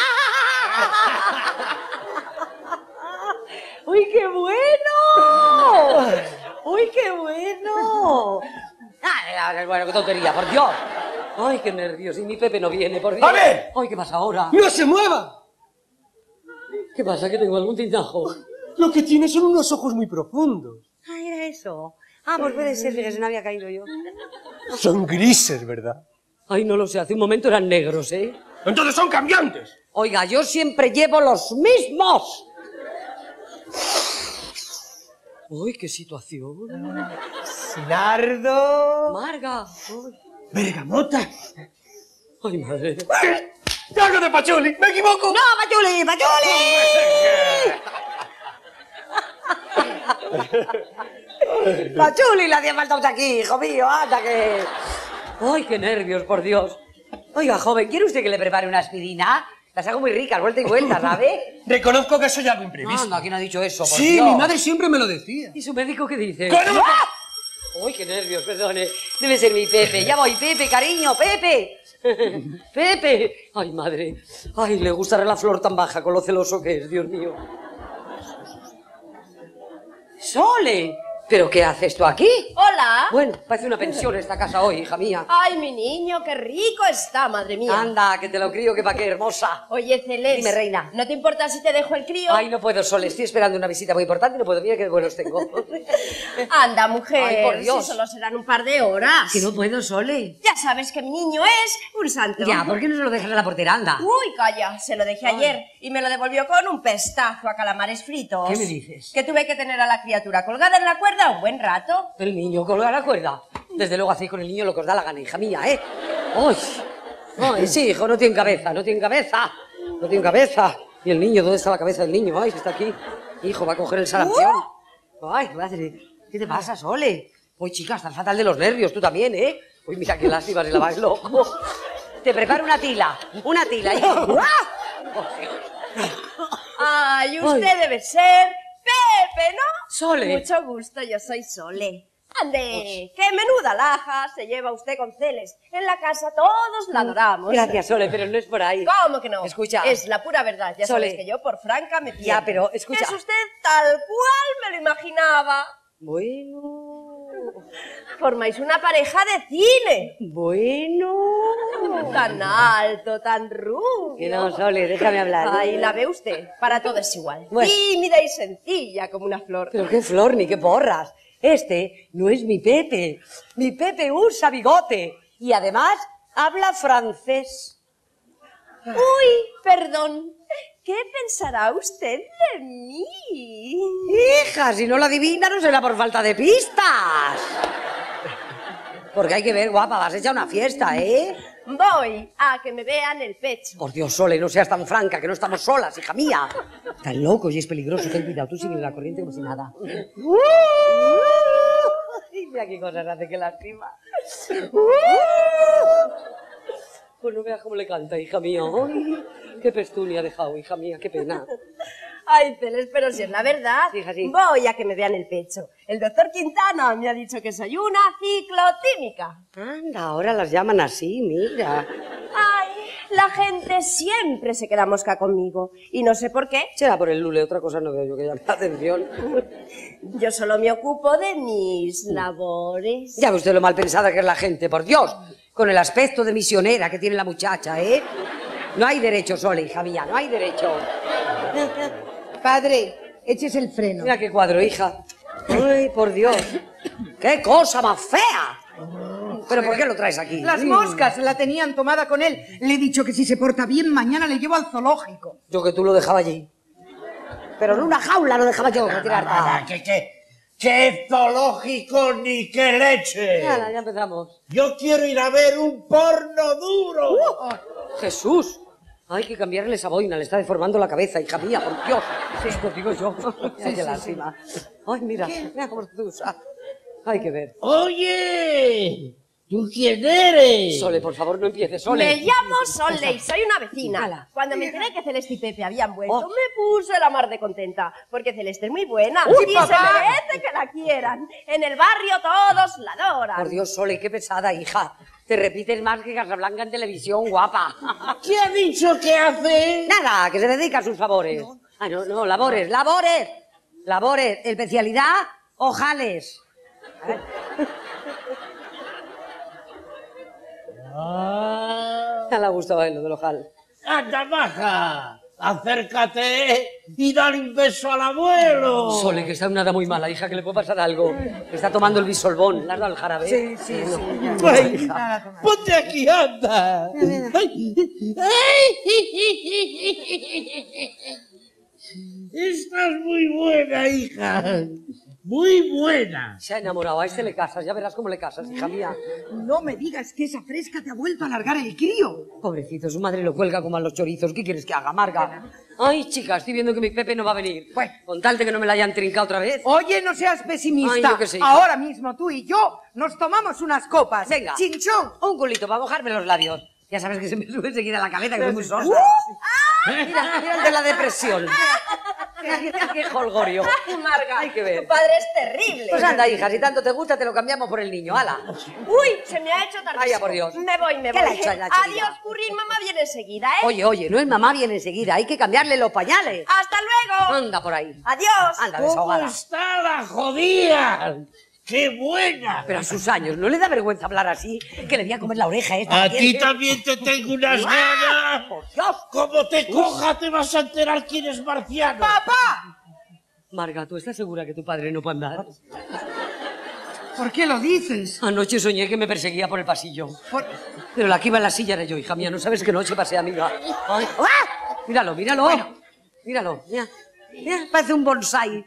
¡Uy, qué bueno! ¡Uy, qué bueno! Ah, bueno, qué tontería, por Dios. Ay, qué nervios. Y mi Pepe no viene, por Dios. ¡A ver! Ay, ¿qué pasa ahora? ¡No se mueva! ¿Qué pasa? ¿Que tengo algún tintajo? Lo que tiene son unos ojos muy profundos. Ah, era eso. Ah, pues puede ser, fíjese, no había caído yo. Son grises, ¿verdad? Ay, no lo sé, hace un momento eran negros, ¿eh? Entonces son cambiantes. Oiga, yo siempre llevo los mismos. Uy, qué situación. Sinardo. Marga. Uy. Bergamota. Ay, madre. ¡Algo de pachuli! ¡Me equivoco! ¡No, Pachuli! ¡Pachuli! ¡Pachuli! Le hacía falta usted aquí, hijo mío, anda que... ¡Ay, qué nervios, por Dios! Oiga, joven, ¿quiere usted que le prepare una aspirina? Las hago muy ricas, vuelta y vuelta, ¿sabe? Reconozco que soy algo imprevisto. Anda, ¿quién ha dicho eso, por Sí, Dios? mi madre siempre me lo decía. ¿Y su médico qué dice? ¡Que no! ¡Ah! ¡Uy, qué nervios, perdone! Debe ser mi Pepe. Ya voy, Pepe, cariño, Pepe. Pepe. Ay, madre. Ay, le gustará la flor tan baja con lo celoso que es, Dios mío. ¡Sole! ¿Pero qué haces tú aquí? Hola. Bueno, parece una pensión esta casa hoy, hija mía. Ay, mi niño, qué rico está, madre mía. Anda, que te lo crío, que pa' qué hermosa. Oye, Celeste. Dime, reina. ¿No te importa si te dejo el crío? Ay, no puedo, Sole, estoy esperando una visita muy importante y no puedo. Mira qué vuelos tengo. Anda, mujer. Ay, por Dios. Si solo serán un par de horas. Que no puedo, Sole. Ya sabes que mi niño es un santo. Ya, ¿por qué no se lo dejas a la portera? Anda. Uy, calla, se lo dejé Ay. ayer y me lo devolvió con un pestazo a calamares fritos. ¿Qué me dices? Que tuve que tener a la criatura colgada en la cuerda un buen rato. El niño colga la cuerda. Desde luego hacéis con el niño lo que os da la gana, hija mía, ¿eh? ¡Ay! ¡Ay, sí, hijo! No tiene cabeza, no tiene cabeza. No tiene cabeza. ¿Y el niño? ¿Dónde está la cabeza del niño? ¡Ay, si está aquí! Hijo, va a coger el sarampión. ¡Ay, madre! ¿Qué te pasa, Sole? Uy, chica, estás fatal de los nervios, tú también, ¿eh? Uy, mira qué lástima, se la vas loco. Te preparo una tila, una tila. hijo. Ay, usted Ay. debe ser Pepe, ¿no? Sole. Mucho gusto, yo soy Sole. Ande, qué menuda laja se lleva usted con Celes. En la casa todos la adoramos. Gracias, Sole, pero no es por ahí. ¿Cómo que no? Escucha. Es la pura verdad. Ya Sole. sabes que yo por franca me pierdo. Ya, pero escucha. Es usted tal cual me lo imaginaba. Bueno, Formáis una pareja de cine. bueno. Tan alto, tan rubio. Que no, Sole, déjame hablar. Ay, la ve usted. Para todo es igual. Bueno. Tímida y sencilla como una flor. Pero qué flor ni qué porras. Este no es mi Pepe. Mi Pepe usa bigote y además habla francés. Uy, perdón. ¿Qué pensará usted de mí? Hija, si no lo adivina no será por falta de pistas. Porque hay que ver, guapa, vas a echar una fiesta, ¿eh? Voy a que me vean el pecho. Por Dios, Sole, no seas tan franca, que no estamos solas, hija mía. Tan loco y es peligroso, ten cuidado, tú sigues la corriente como si nada. Uh, Mira qué cosas hace que lastima. Uh. Pues no veas cómo le canta, hija mía. Ay, qué pestunia ha dejado, hija mía, qué pena. Ay, Celes, pero si es la verdad, Sí, hija, sí. voy a que me vean el pecho. El doctor Quintana me ha dicho que soy una ciclotímica. Anda, ahora las llaman así, mira. Ay, la gente siempre se queda mosca conmigo. Y no sé por qué. Será por el lule, otra cosa no veo yo que llame la atención. Yo solo me ocupo de mis labores. Ya ve usted lo mal pensada que es la gente, por Dios. Con el aspecto de misionera que tiene la muchacha, ¿eh? No hay derecho, Sole, hija mía, no hay derecho. Padre, eches el freno. Mira qué cuadro, hija. Ay, por Dios. ¡Qué cosa más fea! ¿Pero por qué lo traes aquí? Las moscas la tenían tomada con él. Le he dicho que si se porta bien, mañana le llevo al zoológico. Yo que tú lo dejaba allí. Pero en una jaula lo dejaba yo, retirar. Ah, ¿Qué, qué, qué zoológico ni qué leche? Ya, ya empezamos. Yo quiero ir a ver un porno duro. Uh, ¡Jesús! Hay que cambiarle esa boina, le está deformando la cabeza, hija mía, por Dios. Eso lo digo yo. Ay, qué lástima. Ay, mira, mira cómo se usa. Hay que ver. Oye, ¿tú quién eres? Sole, por favor, no empieces, Sole. Me llamo Sole y soy una vecina. Ala. Cuando me enteré que Celeste y Pepe habían vuelto, Oh. me puse la mar de contenta. Porque Celeste es muy buena Uy, y papá. se merece que la quieran. En el barrio todos la adoran. Por Dios, Sole, qué pesada, hija. Te repites más que Casablanca en televisión, guapa. ¿Qué ha dicho que hace? Nada, que se dedica a sus favores. Ah, no, no, labores, labores. Labores, especialidad, ojales. Ah, Ya le ha gustado a él lo del ojal. anda, baja. Acércate y dale un beso al abuelo. Sole, que está una edad muy mala, hija, que le puede pasar algo. Está tomando el bisolbón. ¿Le has dado el jarabe? Sí, sí, sí. Ay, ponte aquí, anda. Ay. Estás muy buena, hija. Muy buena. Se ha enamorado, a este le casas, ya verás cómo le casas, hija mía. No me digas que esa fresca te ha vuelto a alargar el crío. Pobrecito, su madre lo cuelga como a los chorizos. ¿Qué quieres que haga, Marga? Ay, chica, estoy viendo que mi Pepe no va a venir. Bueno. Con tal de que no me la hayan trincado otra vez. Oye, no seas pesimista. Ay, yo qué sé, hija. Ahora mismo tú y yo nos tomamos unas copas. Venga. Chinchón. Un culito para mojarme los labios. Ya sabes que se me sube enseguida a la cabeza, que soy muy sosa. Mira, mira el de la depresión. Mira, mira qué jolgorio. Marga, Hay que ver. tu padre es terrible. Pues anda, hija, si tanto te gusta, te lo cambiamos por el niño. ¡Hala! Uy, se me ha hecho tardísimo. Vaya, por Dios. Me voy, me ¿Qué voy. le ha hecho a la chiquilla? Adiós, Currín, mamá viene enseguida, ¿eh? Oye, oye, no es mamá, viene enseguida. Hay que cambiarle los pañales. ¡Hasta luego! Anda por ahí. Adiós. Anda, ¿Cómo desahogada. está la jodida? ¡Qué buena! Pero a sus años, ¿no le da vergüenza hablar así? Que le voy a comer la oreja esta. A ¿Quién ti es? también te tengo unas ganas. ¡Por Dios! Como te coja te vas a enterar quién es marciano. ¡Papá! Marga, ¿tú estás segura que tu padre no puede andar? ¿Por qué lo dices? Anoche soñé que me perseguía por el pasillo. Por- Pero la que iba en la silla era yo, hija mía. ¿No sabes qué noche pasé, amiga? Ay. ¡Ah! Míralo, míralo. Míralo, mira. Mira, parece un bonsai.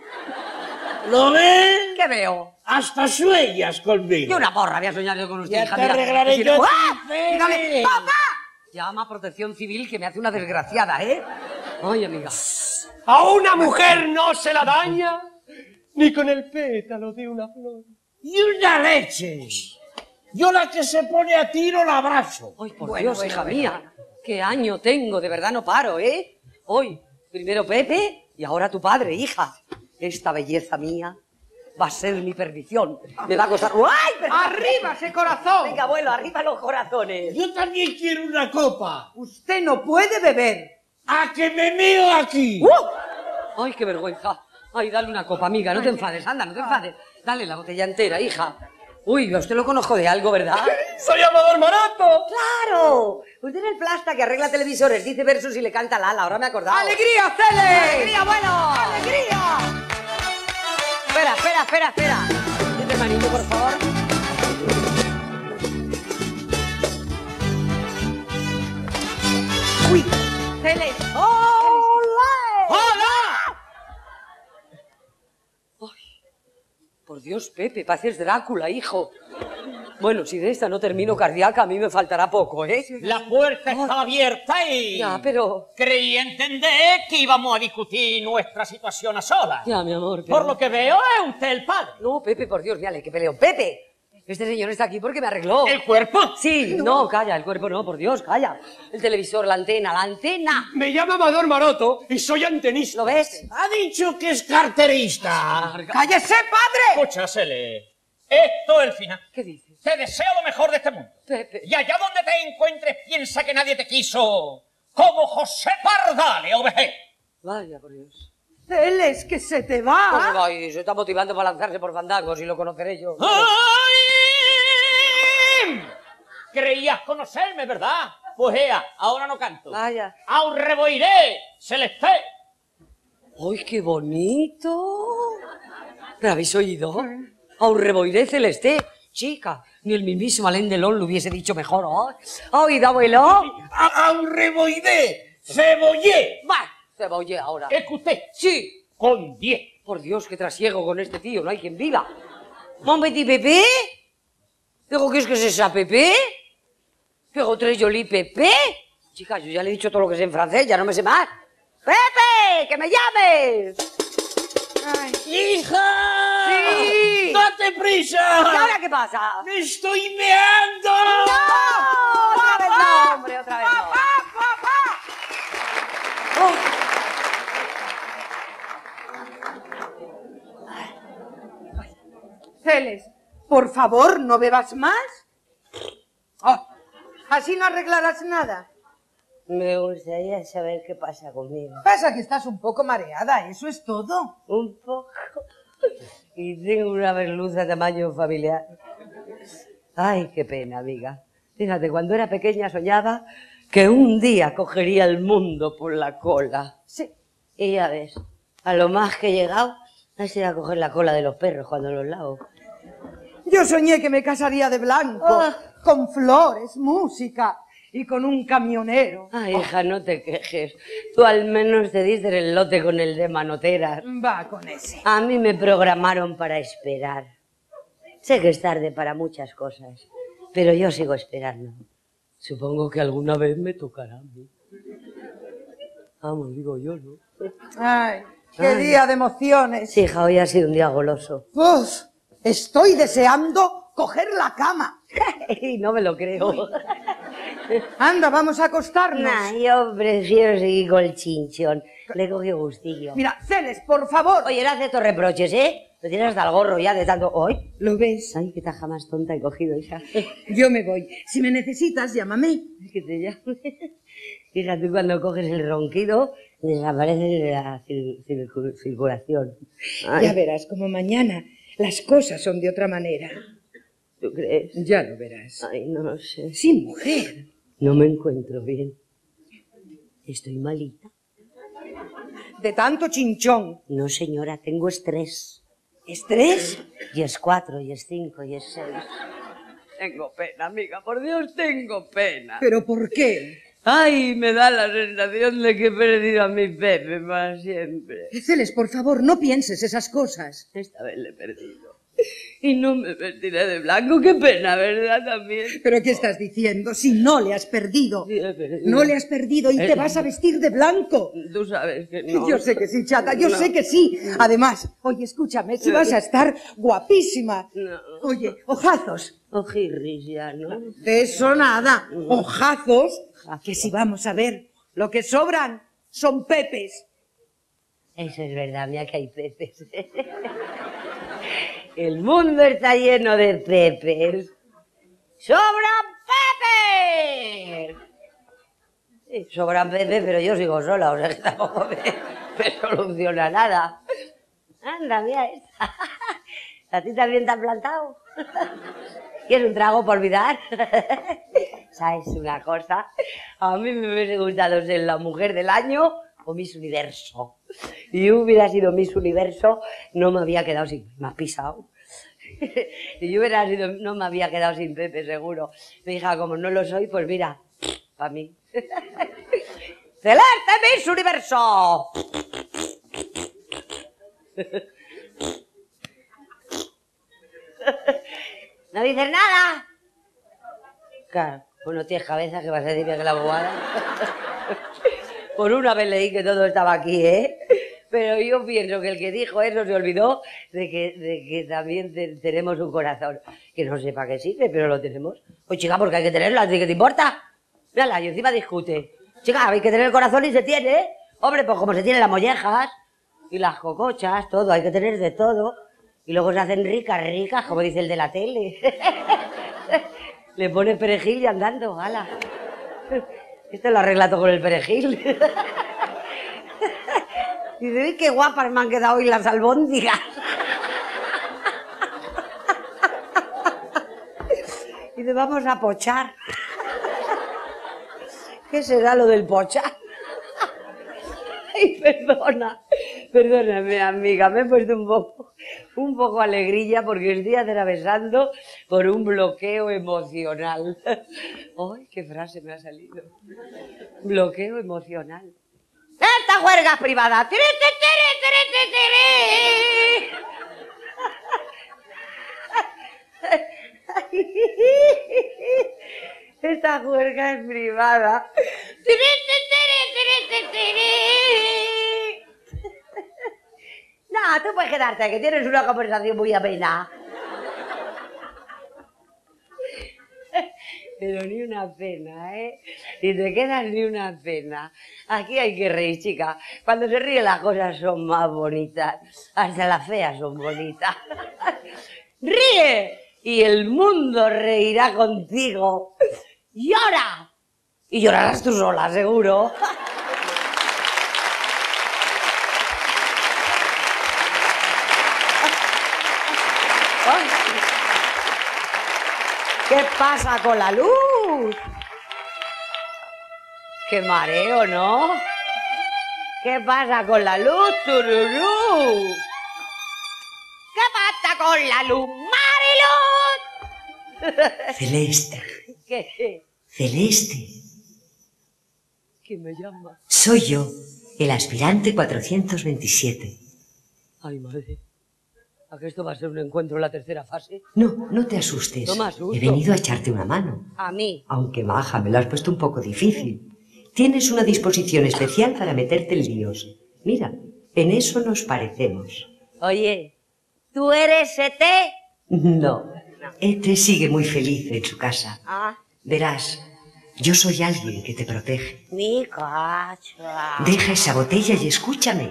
¿Lo ves? ¿Qué veo? Hasta sueñas conmigo. Yo una porra había soñado con usted, Ya hija te mía. arreglaré Decir, yo. ¡ah! Mírale. ¡Papá! Llama a Protección Civil que me hace una desgraciada, ¿eh? Ay, amiga. A una mujer no se la daña ni con el pétalo de una flor. Y una leche. Yo la que se pone a tiro la abrazo. Ay, por Dios, hija mía. Qué año tengo, de verdad no paro, ¿eh? Hoy, primero Pepe y ahora tu padre, hija. Esta belleza mía va a ser mi perdición. Me va a costar... ¡Ay! pero- ¡Arriba ese corazón! Venga, abuelo, arriba los corazones. Yo también quiero una copa. Usted no puede beber. ¡A que me meo aquí! ¡Uh! ¡Ay, qué vergüenza! Ay, dale una copa, amiga, no te enfades, anda, no te enfades. Dale la botella entera, hija. Uy, a usted lo conozco de algo, ¿verdad? ¡Soy Amador Morato! ¡Claro! Usted es el plasta que arregla televisores, dice versos y le canta Lala, ahora me he acordado. ¡Alegría, Celes! ¡Alegría, abuelo! ¡Alegría! Espera, espera, espera, espera. Dime, manillo, por favor. ¡Uy! ¡Celes! Por Dios, Pepe, pareces Drácula, hijo. Bueno, si de esta no termino cardíaca, a mí me faltará poco, ¿eh? La puerta estaba abierta y... Ya, pero... Creí entender que íbamos a discutir nuestra situación a solas. Ya, mi amor, pero... Por lo que veo, es usted el padre. No, Pepe, por Dios, ya le que peleo. ¡Pepe! Este señor está aquí porque me arregló. ¿El cuerpo? Sí, no, calla, el cuerpo no, por Dios, calla. El televisor, la antena, la antena. Me llamo Amador Maroto y soy antenista. ¿Lo ves? Ha dicho que es carterista. ¡Cállese, padre! Escucha, Cele. Esto es el final. ¿Qué dices? Te deseo lo mejor de este mundo. Pepe. Y allá donde te encuentres, piensa que nadie te quiso como José Pardale, ovejé. Vaya, por Dios. Celes, que se te ¿Cómo va. va? Y se está motivando para lanzarse por fandangos y lo conoceré yo. ¡Ay! Creías conocerme, ¿verdad? Pues ea, ahora no canto. Vaya. ¡Aún reboiré, Celeste! ¡Ay, qué bonito! ¿Me habéis oído? Aún reboiré celeste. Chica, ni el mismísimo Alain Delon lo hubiese dicho mejor. ¿Oh? ¿Ha oído, abuelo? ¡Aún reboiré! ¡Cebollé! Va, cebolle ahora. ¿Es que usted? Sí. Con diez. Por Dios, qué trasiego con este tío, no hay quien viva. Mon petit Pepe? ¿Pero qué es que es esa Pepe? ¿Pero tres joli Pepe? Chica, yo ya le he dicho todo lo que sé en francés, ya no me sé más. ¡Pepe! ¡Que me llames! Ay. ¡Hija! ¡Sí! ¡Date prisa! ¿Y ahora qué pasa? ¡Me estoy meando! ¡No! ¡Otra vez no, hombre, otra vez no! Oh. Celes, por favor, ¿no bebas más? Oh, así no arreglarás nada. Me gustaría saber qué pasa conmigo. Pasa que estás un poco mareada, eso es todo. Un poco. Y tengo una merluza tamaño familiar. Ay, qué pena, amiga. Fíjate, cuando era pequeña soñaba que un día cogería el mundo por la cola. Sí. Y ya ves, a lo más que he llegado ha sido a coger la cola de los perros cuando los lavo. Yo soñé que me casaría de blanco, Ah. con flores, música y con un camionero. Ay, hija, no te quejes. Tú al menos te diste el lote con el de manoteras. Va con ese. A mí me programaron para esperar. Sé que es tarde para muchas cosas, pero yo sigo esperando. Supongo que alguna vez me tocará a mí. Vamos, digo yo, ¿no? Ay, qué Ay. día de emociones. Sí, hija, hoy ha sido un día goloso. Uf, estoy deseando coger la cama. Y no me lo creo. Anda, vamos a acostarnos. Nah, yo prefiero seguir con el chinchón. Le cogí gustillo. Mira, Celes, por favor. Oye, no haces estos reproches, ¿eh? Me tienes hasta el gorro ya de tanto... ¿Hoy? ¿Lo ves? Ay, qué taja más tonta he cogido, hija. Yo me voy. Si me necesitas, llámame. Que te llame. Fíjate, cuando coges el ronquido, desaparece de la cir- cir- circulación. Ay, Ya verás como mañana las cosas son de otra manera. ¿tú crees? Ya lo verás. Ay, no lo sé. Sí, mujer. No me encuentro bien. Estoy malita. De tanto chinchón. No, señora, tengo estrés. ¿Estrés? Y es cuatro, y es cinco, y es seis. Tengo pena, amiga, por Dios, tengo pena. ¿Pero por qué? Ay, me da la sensación de que he perdido a mi Pepe para siempre. Celes, por favor, no pienses esas cosas. Esta vez le he perdido. Y no me vestiré de blanco, qué pena, ¿verdad? También. ¿Pero qué estás diciendo? Si no le has perdido. Sí, he perdido. No le has perdido y Eh, te vas a vestir de blanco. Tú sabes que no. Yo sé que sí, chata, yo No. sé que sí. Además, oye, escúchame, si vas a estar guapísima. No. Oye, ojazos. Ojirris ya, ¿no? De eso nada. Ojazos, que si vamos a ver, lo que sobran son pepes. Eso es verdad, mira que hay pepes. El mundo está lleno de pepes. ¡Sobran pepes! Sí, sobran pepes, pero yo sigo sola, o sea que tampoco me, me soluciona nada. Anda, mira esta. ¿A ti también te han plantado? ¿Quieres un trago por olvidar? ¿Sabes una cosa? A mí me hubiese gustado ser la mujer del año o Miss Universo. Y hubiera sido Miss Universo, no me había quedado sin... Me has pisado. Si yo hubiera sido... No me había quedado sin Pepe, seguro. Mi hija, como no lo soy, pues mira, para mí. ¡Celeste Miss Universo! ¿No dices nada? Claro, pues no tienes cabeza, que vas a decirme que la bobada. Por una vez leí que todo estaba aquí, ¿eh? Pero yo pienso que el que dijo eso se olvidó de que, de que también te- tenemos un corazón. Que no sé para qué sirve, pero lo tenemos. Pues chica, porque hay que tenerlo, ¿a ti qué te importa? Mírala, y encima discute. Chica, hay que tener el corazón y se tiene, ¿eh? Hombre, pues como se tienen las mollejas y las cocochas, todo, hay que tener de todo. Y luego se hacen ricas, ricas, como dice el de la tele. Le pone perejil y andando, ala. Esto lo arregla todo con el perejil. Y dice, "Uy, qué guapas me han quedado hoy las albóndigas". Y dice, vamos a pochar. ¿Qué será lo del pochar? Ay, perdona, perdóname, amiga, me he puesto un poco, un poco alegrilla porque estoy atravesando por un bloqueo emocional. ¡Ay, qué frase me ha salido! Bloqueo emocional. ¡Esta juerga es privada! ¡Tiri, tiri, tiri, tiri, tiri! Esta juerga es privada. ¡Tiri, tiri, tiri, tiri! No, tú puedes quedarte, que tienes una conversación muy amena. Pero ni una pena, ¿eh? Ni te quedas ni una pena. Aquí hay que reír, chica. Cuando se ríe las cosas son más bonitas. Hasta las feas son bonitas. ¡Ríe! Y el mundo reirá contigo. ¡Llora! Y llorarás tú sola, seguro. Ay. ¿Qué pasa con la luz? ¡Qué mareo!, ¿no? ¿Qué pasa con la luz, tururú? ¿Qué pasa con la luz, Mariluz? Celeste, ¿Qué? Celeste, ¿Quién me llama? soy yo, el aspirante cuatrocientos veintisiete. Ay, madre. ¿A que esto va a ser un encuentro en la tercera fase? No, no te asustes. No me asusto. He venido a echarte una mano. A mí. Aunque, maja, me lo has puesto un poco difícil. Tienes una disposición especial para meterte en líos. Mira, en eso nos parecemos. Oye, ¿tú eres E T? No, Ete sigue muy feliz en su casa. Ah, Verás, yo soy alguien que te protege. mi cacha. Deja esa botella y escúchame.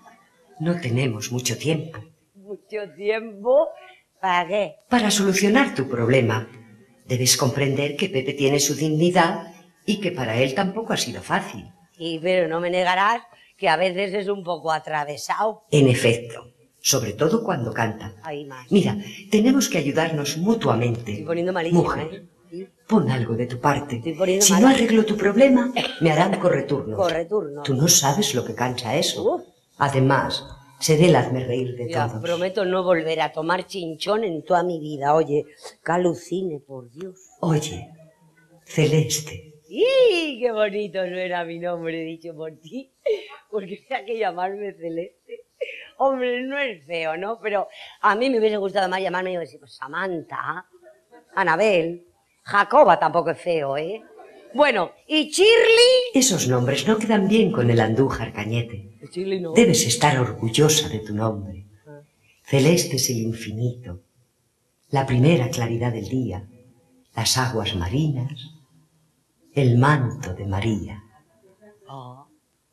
No tenemos mucho tiempo. Mucho tiempo. ¿Para qué? Para solucionar tu problema, debes comprender que Pepe tiene su dignidad y que para él tampoco ha sido fácil. Y pero no me negarás que a veces es un poco atravesado. En efecto, sobre todo cuando canta. Ahí más. Mira, tenemos que ayudarnos mutuamente. Estoy poniendo malísima, Mujer, ¿eh? pon algo de tu parte. Estoy poniendo Si mala. no arreglo tu problema, me harán correturnos. Correturnos. Tú no sabes lo que cansa eso. Uf. Además, seré el hazme reír de Ya, todos. prometo no volver a tomar chinchón en toda mi vida. Oye, que alucine, por Dios. Oye, Celeste, ¡Y qué bonito suena mi nombre dicho por ti! Porque hay que llamarme Celeste. Hombre, no es feo, ¿no? Pero a mí me hubiese gustado más llamarme yo decir, pues, Samantha, Anabel, Jacoba tampoco es feo, ¿eh? Bueno, ¿y Shirley? esos nombres no quedan bien con el Andújar Cañete. Shirley no. Debes estar orgullosa de tu nombre. Celeste es el infinito, la primera claridad del día, las aguas marinas, el manto de María. Ah.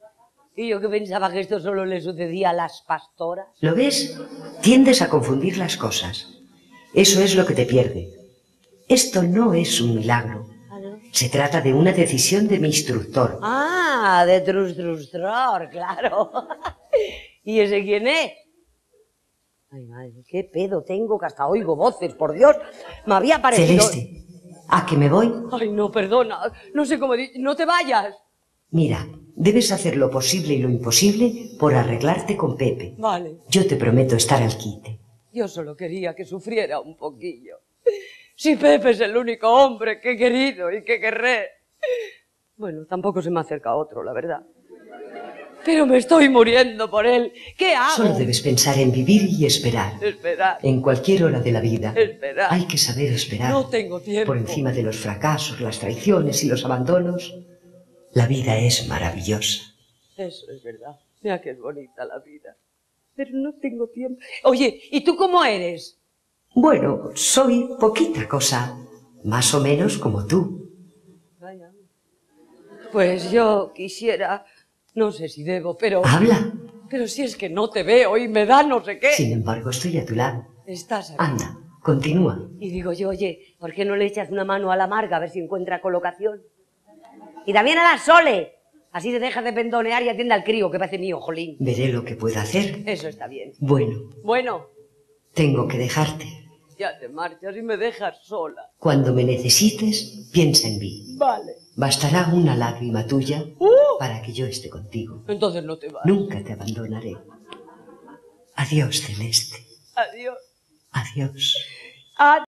Y yo que pensaba que esto solo le sucedía a las pastoras. ¿Lo ves? Tiendes a confundir las cosas. Eso es lo que te pierde. Esto no es un milagro. Ah, ¿no? Se trata de una decisión de mi instructor. Ah, de Trustrustrar, claro. ¿Y ese quién es? Ay, madre, qué pedo tengo que hasta oigo voces, por Dios. Me había parecido... Celeste, ¿a que me voy? Ay, no, perdona. No sé cómo... di- No te vayas. Mira, debes hacer lo posible y lo imposible por arreglarte con Pepe. Vale. Yo te prometo estar al quite. Yo solo quería que sufriera un poquillo. Si Pepe es el único hombre que he querido y que querré. Bueno, tampoco se me acerca otro, la verdad. Pero me estoy muriendo por él. ¿Qué hago? Solo debes pensar en vivir y esperar. Esperar. En cualquier hora de la vida. Esperar. Hay que saber esperar. No tengo tiempo. Por encima de los fracasos, las traiciones y los abandonos, la vida es maravillosa. Eso es verdad. Mira que es bonita la vida. Pero no tengo tiempo. Oye, ¿y tú cómo eres? Bueno, soy poquita cosa, más o menos como tú. Vaya. Pues yo quisiera, no sé si debo, pero... Habla. Pero si es que no te veo y me da no sé qué. Sin embargo, estoy a tu lado. Estás aquí. Anda, continúa. Y digo yo, oye, ¿por qué no le echas una mano a la Marga a ver si encuentra colocación? Y también a la Sole. Así se deja de pendonear y atiende al crío, que parece mío, jolín. Veré lo que puedo hacer. Eso está bien. Bueno. Bueno. Tengo que dejarte. Ya te marchas y me dejas sola. Cuando me necesites, piensa en mí. Vale. Bastará una lágrima tuya uh. para que yo esté contigo. Entonces no te vas. Nunca te abandonaré. Adiós, Celeste. Adiós. Adiós. Adiós.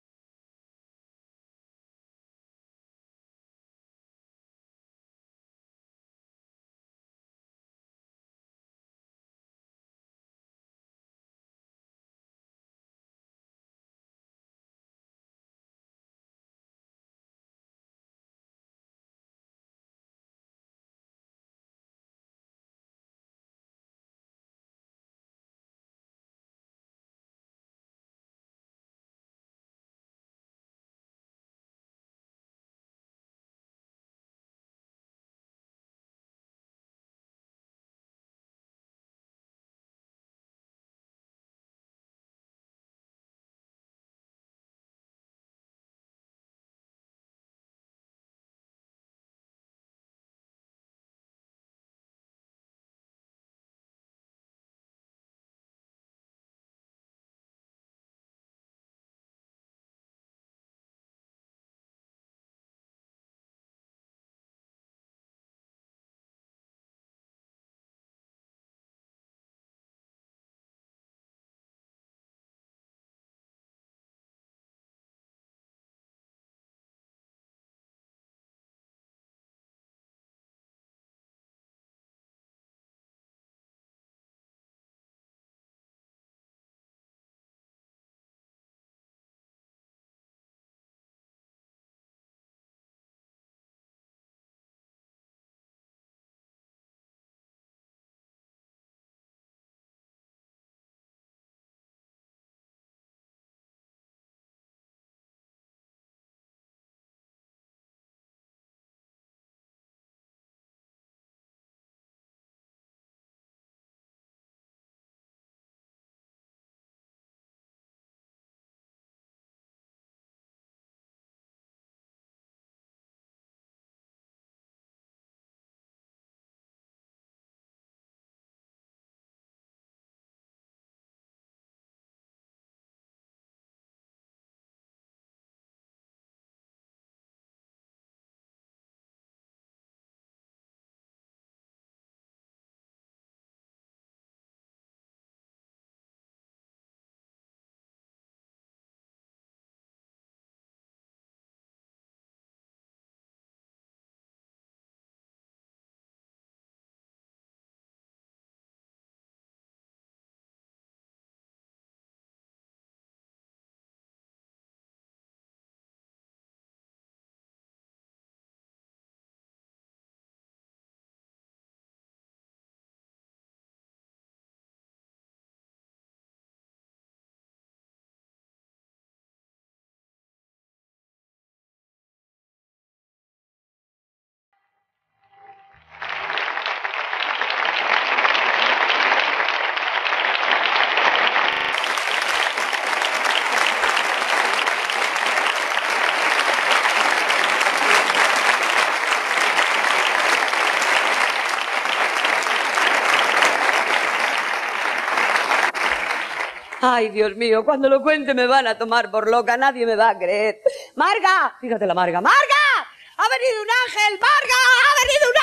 Ay, Dios mío, cuando lo cuente me van a tomar por loca, nadie me va a creer. ¡Marga! Fíjate la Marga. ¡Marga! ¡Ha venido un ángel! ¡Marga! ¡Ha venido un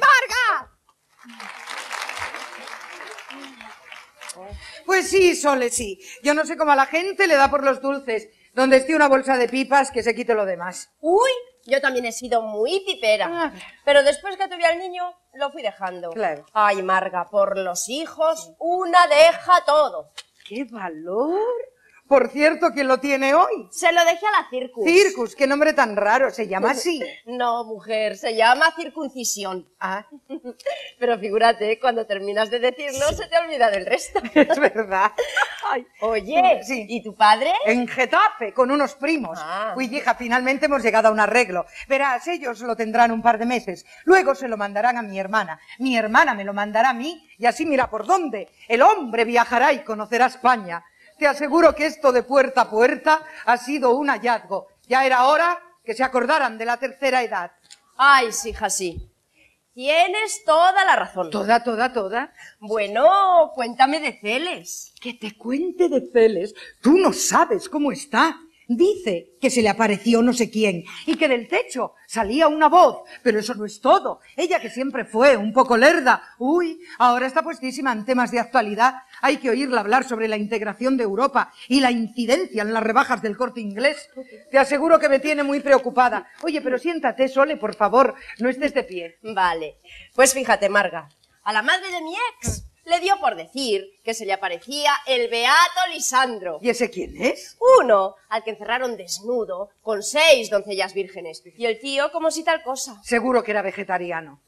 ángel! ¡Marga! Pues sí, Sole, sí. Yo no sé cómo a la gente le da por los dulces. Donde esté una bolsa de pipas, que se quite lo demás. Uy, yo también he sido muy pipera. Ah. Pero después que tuve al niño, lo fui dejando. Claro. Ay, Marga, por los hijos, una deja todo. ¡Qué valor! Por cierto, ¿quién lo tiene hoy? Se lo dejé a la Circus. Circus, qué nombre tan raro, se llama así. No, mujer, se llama circuncisión. Ah, Pero figúrate, cuando terminas de decirlo, se te olvida del resto. es verdad. Ay, Oye, Sí. ¿y tu padre? en Getafe, con unos primos. Ah. Uy, hija, finalmente hemos llegado a un arreglo. Verás, ellos lo tendrán un par de meses. Luego se lo mandarán a mi hermana. Mi hermana me lo mandará a mí y así mira por dónde. El hombre viajará y conocerá España. Te aseguro que esto de puerta a puerta ha sido un hallazgo. Ya era hora que se acordaran de la tercera edad. Ay, sí, hija, sí. Tienes toda la razón. Toda, toda, toda. Bueno, cuéntame de Celes. Que te cuente de Celes. Tú no sabes cómo está. Dice que se le apareció no sé quién y que del techo salía una voz, pero eso no es todo. Ella, que siempre fue un poco lerda, uy, ahora está puestísima en temas de actualidad. Hay que oírla hablar sobre la integración de Europa y la incidencia en las rebajas del Corte Inglés. Te aseguro que me tiene muy preocupada. Oye, pero siéntate, Sole, por favor, no estés de pie. Vale, pues fíjate, Marga, a la madre de mi ex le dio por decir que se le aparecía el beato Lisandro. ¿Y ese quién es? Uno al que encerraron desnudo con seis doncellas vírgenes. Y el tío como si tal cosa. Seguro que era vegetariano.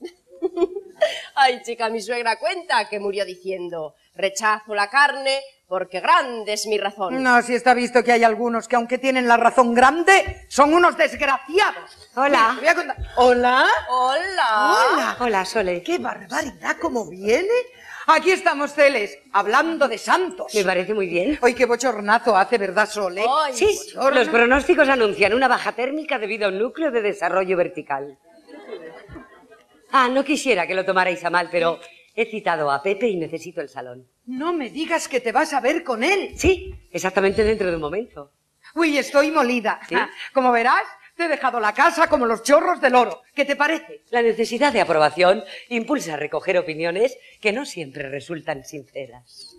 Ay, chica, mi suegra cuenta que murió diciendo: rechazo la carne porque grande es mi razón. No, si está visto que hay algunos que, aunque tienen la razón grande, son unos desgraciados. Hola. Mira, te voy a contar. ¿Hola? Hola. Hola. Hola, Sole. ¡Qué barbaridad cómo viene! Aquí estamos, Celes, hablando de santos. Me parece muy bien. Hoy qué bochornazo hace, ¿verdad, Sole? Ay, Sí, bochorno. los pronósticos anuncian una baja térmica debido a un núcleo de desarrollo vertical. Ah, no quisiera que lo tomarais a mal, pero he citado a Pepe y necesito el salón. No me digas que te vas a ver con él. Sí, exactamente dentro de un momento. Uy, estoy molida. ¿Sí? Ah, como verás, te he dejado la casa como los chorros del oro. ¿Qué te parece? La necesidad de aprobación impulsa a recoger opiniones que no siempre resultan sinceras.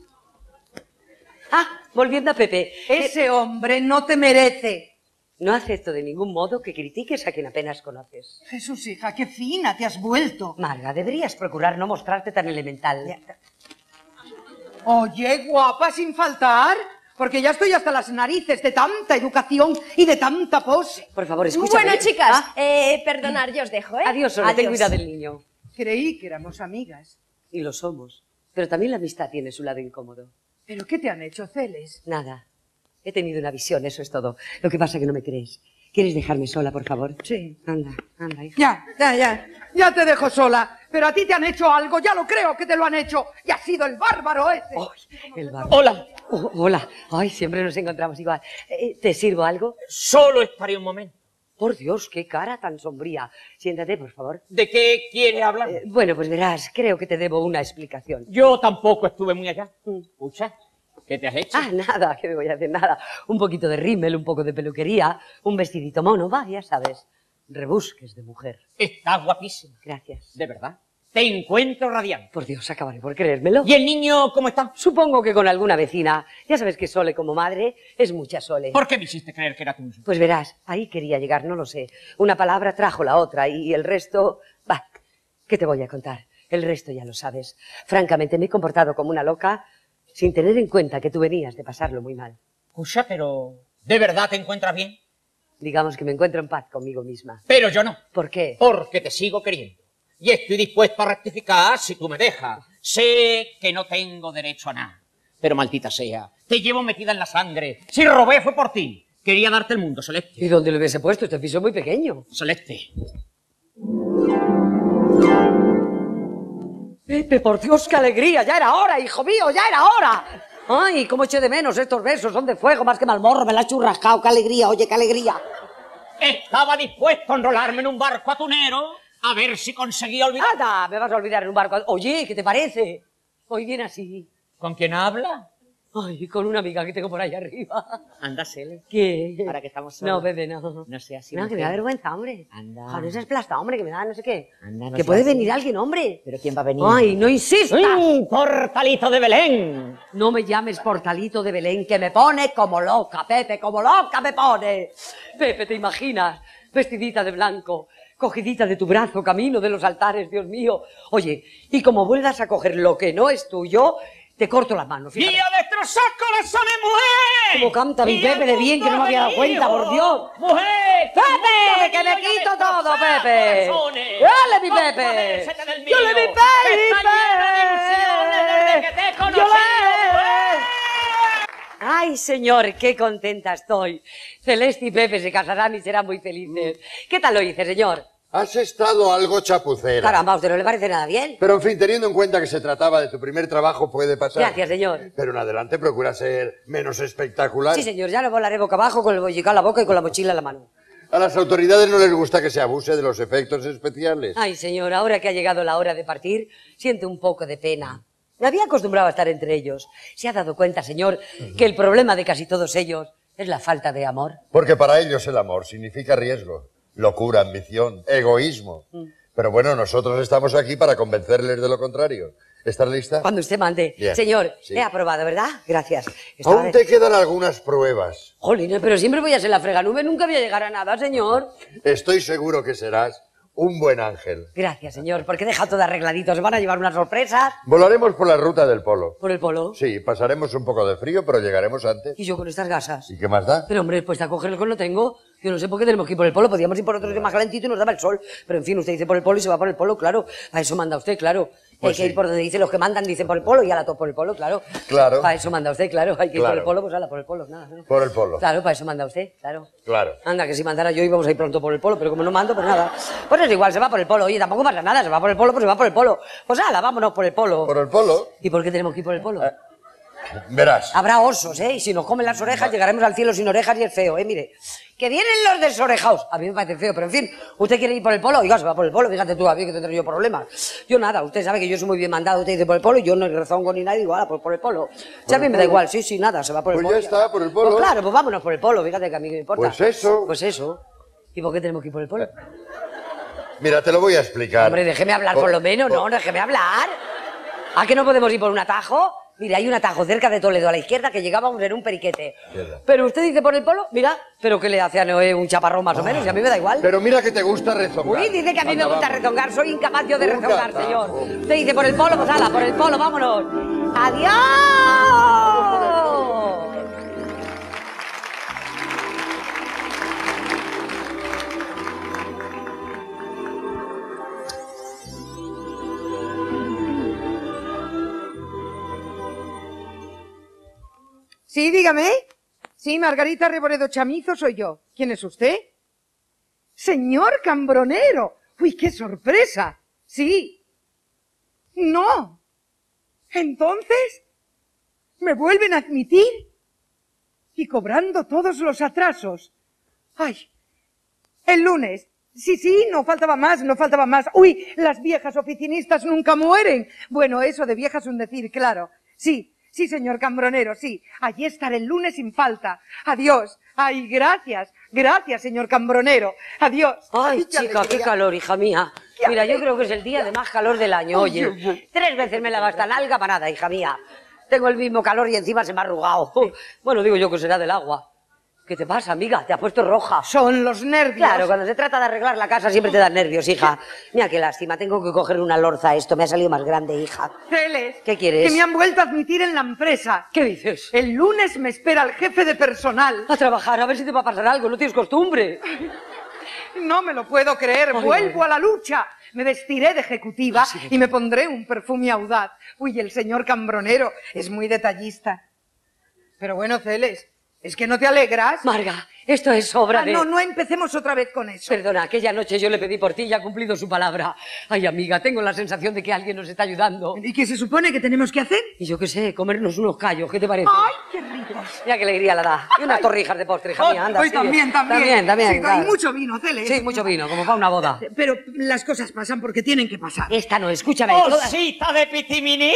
Ah, volviendo a Pepe. Ese hombre no te merece. No acepto de ningún modo que critiques a quien apenas conoces. Jesús, hija, qué fina te has vuelto. Marga, deberías procurar no mostrarte tan elemental. Oye, guapa, sin faltar, porque ya estoy hasta las narices de tanta educación y de tanta pose. Por favor, escúchame. Bueno, chicas, Ah, eh, perdonar, yo os dejo, ¿eh? adiós, Sole, ten cuidado del niño. Creí que éramos amigas. Y lo somos. Pero también la amistad tiene su lado incómodo. ¿Pero qué te han hecho, Celes? Nada. He tenido una visión, eso es todo. Lo que pasa es que no me crees. ¿Quieres dejarme sola, por favor? Sí. Anda, anda, hija. Ya, ya, ya. Ya te dejo sola. Pero a ti te han hecho algo, ya lo creo que te lo han hecho. Y ha sido el bárbaro ese. Ay, el bárbaro. Hola. Oh, hola. Ay, siempre nos encontramos igual. Eh, ¿Te sirvo algo? Solo estaré un momento. Por Dios, qué cara tan sombría. Siéntate, por favor. ¿De qué quiere hablar? Eh, bueno, pues verás, creo que te debo una explicación. Yo tampoco estuve muy allá. Escucha, ¿qué te has hecho? Ah, nada, que me voy a hacer nada. Un poquito de rímel, un poco de peluquería, un vestidito mono, va, ya sabes. Rebusques de mujer. Estás guapísima. Gracias. De verdad. Te encuentro radiante. Por Dios, acabaré por creérmelo. ¿Y el niño cómo está? Supongo que con alguna vecina. Ya sabes que Sole como madre es mucha Sole. ¿Por qué me hiciste creer que era tuyo? Pues verás, ahí quería llegar, no lo sé. Una palabra trajo la otra y el resto... Bah, ¿qué te voy a contar? El resto ya lo sabes. Francamente, me he comportado como una loca sin tener en cuenta que tú venías de pasarlo muy mal. Escucha, pero... ¿de verdad te encuentras bien? Digamos que me encuentro en paz conmigo misma. Pero yo no. ¿Por qué? Porque te sigo queriendo. Y estoy dispuesto a rectificar si tú me dejas. Sé que no tengo derecho a nada. Pero maldita sea, te llevo metida en la sangre. Si robé fue por ti. Quería darte el mundo, Celeste. ¿Y dónde lo hubiese puesto? Este piso es muy pequeño. Celeste. Pepe, por Dios, qué alegría. Ya era hora, hijo mío, ya era hora. Ay, cómo eché de menos estos besos. Son de fuego más que malmorro. Me la has churrascado. Qué alegría, oye, qué alegría. Estaba dispuesto a enrolarme en un barco atunero a ver si conseguía olvidar. Anda, me vas a olvidar en un barco. Oye, ¿qué te parece? Hoy viene así. ¿Con quién habla? Ay, con una amiga que tengo por ahí arriba. Anda, Cele. ¿Qué? Ahora que estamos solos. No, bebé, no. No sea así. No, que me mujer. da vergüenza, hombre. Anda. Joder, no seas plasta, hombre, que me da no sé qué. Anda, no que seas puede así. venir alguien, hombre. ¿Pero quién va a venir? Ay, no insistas. ¡Un portalito de Belén! No me llames portalito de Belén, que me pone como loca, Pepe, como loca me pone. Pepe, ¿te imaginas? Vestidita de blanco, cogidita de tu brazo, camino de los altares, Dios mío. Oye, y como vuelvas a coger lo que no es tuyo, te corto las manos, Y fíjate. a destrozar corazones, mujer. Cómo canta mi Y Pepe de el bien, que no me había dado mundo cuenta, por venido. Dios. Mujer. ¡Pepe, que me quito todo, Pepe! ¡Dale, mi Pepe! ¡Dale, mi Pepe! ¡Yo ¡Ay, señor, qué contenta estoy! Celeste y Pepe se casarán y serán muy felices. ¿Qué tal lo hice, señor? Has estado algo chapucera. Caramba, ¿a usted no le parece nada bien? Pero en fin, teniendo en cuenta que se trataba de tu primer trabajo, puede pasar. Gracias, señor. Pero en adelante procura ser menos espectacular. Sí, señor, ya no volaré boca abajo con el bollicao en la boca y con la mochila en la mano. A las autoridades no les gusta que se abuse de los efectos especiales. Ay, señor, ahora que ha llegado la hora de partir, siento un poco de pena. Me había acostumbrado a estar entre ellos. ¿Se ha dado cuenta, señor, que el problema de casi todos ellos es la falta de amor? Porque para ellos el amor significa riesgo, locura, ambición, egoísmo. Mm. Pero bueno, nosotros estamos aquí para convencerles de lo contrario. ¿Estás lista? Cuando usted mande. Bien. Señor, Sí. he aprobado, ¿verdad? Gracias. Estaba Aún de- te quedan algunas pruebas. Jolín, pero siempre voy a ser la freganube, nunca voy a llegar a nada, señor. Estoy seguro que serás un buen ángel. Gracias, señor, porque deja todo arregladito. Se van a llevar unas sorpresas. Volaremos por la ruta del polo. ¿Por el polo? Sí, pasaremos un poco de frío, pero llegaremos antes. Y yo con estas gasas. ¿Y qué más da? Pero hombre, pues a cogerlo con lo tengo. Yo no sé por qué tenemos que ir por el polo. Podríamos ir por otro sitio más calentito y nos daba el sol. Pero en fin, usted dice por el polo y se va por el polo, claro. A eso manda usted, claro. Pues Hay que sí. ir por donde dice los que mandan, dicen por el polo y a la to por el polo, claro. Claro. A eso manda usted, claro. Hay que ir por Claro. el polo, pues ala, por el polo, nada. ¿no? Por el polo. Claro, para eso manda usted, claro. Claro. Anda, que si mandara yo íbamos a ir pronto por el polo, pero como no mando, pues nada. Pues es igual, se va por el polo. Oye, tampoco pasa nada, se va por el polo, pues se va por el polo. Pues ala, vámonos por el polo. Por el polo. ¿Y por qué tenemos que ir por el polo? Verás. Habrá osos, ¿eh? Y si nos comen las orejas, llegaremos al cielo sin orejas y es feo, ¿eh? Mire, que vienen los desorejados. A mí me parece feo, pero en fin, ¿usted quiere ir por el polo? Oiga, se va por el polo, fíjate tú, a mí que tendré yo problemas. Yo nada, usted sabe que yo soy muy bien mandado, usted dice por el polo, y yo no rezongo ni nada, y digo, ala, pues por el polo. Si a mí me da igual, sí, sí, nada, se va por el Pues polo. ya está, por el polo. Pues claro, pues vámonos por el polo, fíjate que a mí me importa. Pues eso. Pues eso. ¿Y por qué tenemos que ir por el polo? Mira, te lo voy a explicar. Hombre, déjeme hablar por lo menos, no, déjeme hablar. ¿A qué no podemos ir por un atajo? Mira, hay un atajo cerca de Toledo a la izquierda que llegábamos en un periquete. Izquierda. Pero usted dice por el polo, mira, pero ¿qué le hace a Noé un chaparrón más o menos? Y a mí me da igual. Pero mira que te gusta rezongar. Uy, dice que a mí me Anda, gusta vamos. rezongar, soy incapaz yo de Un rezongar, catajo. señor. Usted dice por el polo, pues ala, por el polo, vámonos. ¡Adiós! Sí, dígame. Sí, Margarita Reboredo Chamizo soy yo. ¿Quién es usted? Señor Cambronero. Uy, qué sorpresa. Sí. No. Entonces, ¿me vuelven a admitir? Y cobrando todos los atrasos. Ay, el lunes. Sí, sí, no faltaba más, no faltaba más. Uy, las viejas oficinistas nunca mueren. Bueno, eso de viejas un decir, claro. Sí, sí, señor Cambronero, sí. Allí estaré el lunes sin falta. Adiós. Ay, gracias, gracias, señor Cambronero. Adiós. Ay, chica, qué alegría. calor, hija mía. Qué Mira, yo alegría. creo que es el día de más calor del año, Ay, oye. ay, ay. Tres veces me lava esta nalga para nada, hija mía. Tengo el mismo calor y encima se me ha arrugado. Bueno, digo yo que será del agua. ¿Qué te pasa, amiga? Te has puesto roja. Son los nervios. Claro, cuando se trata de arreglar la casa siempre te dan nervios, hija. Mira qué lástima, tengo que coger una lorza a esto. Me ha salido más grande, hija. Celes, ¿Qué quieres? que me han vuelto a admitir en la empresa. ¿Qué dices? El lunes me espera el jefe de personal. A trabajar, a ver si te va a pasar algo. No tienes costumbre. No me lo puedo creer. Ay, Vuelvo ay. a la lucha. Me vestiré de ejecutiva y me pondré un perfume audaz. Uy, el señor Cambronero es muy detallista. Pero bueno, Celes, ¿es que no te alegras? Marga, esto es obra Ah, de... no, no empecemos otra vez con eso. Perdona, aquella noche yo le pedí por ti y ha cumplido su palabra. Ay, amiga, tengo la sensación de que alguien nos está ayudando. ¿Y qué se supone que tenemos que hacer? Y yo qué sé, comernos unos callos, ¿qué te parece? ¡Ay, qué rico! Mira qué alegría la da. Y unas torrijas de postre, hija mía, anda. Hoy sí. también, también. También, también, Sí, claro. y mucho vino, Celes. Sí, mucho vino, como para una boda. Pero las cosas pasan porque tienen que pasar. Esta no, escúchame. todas- ¡Osita de Pitiminí!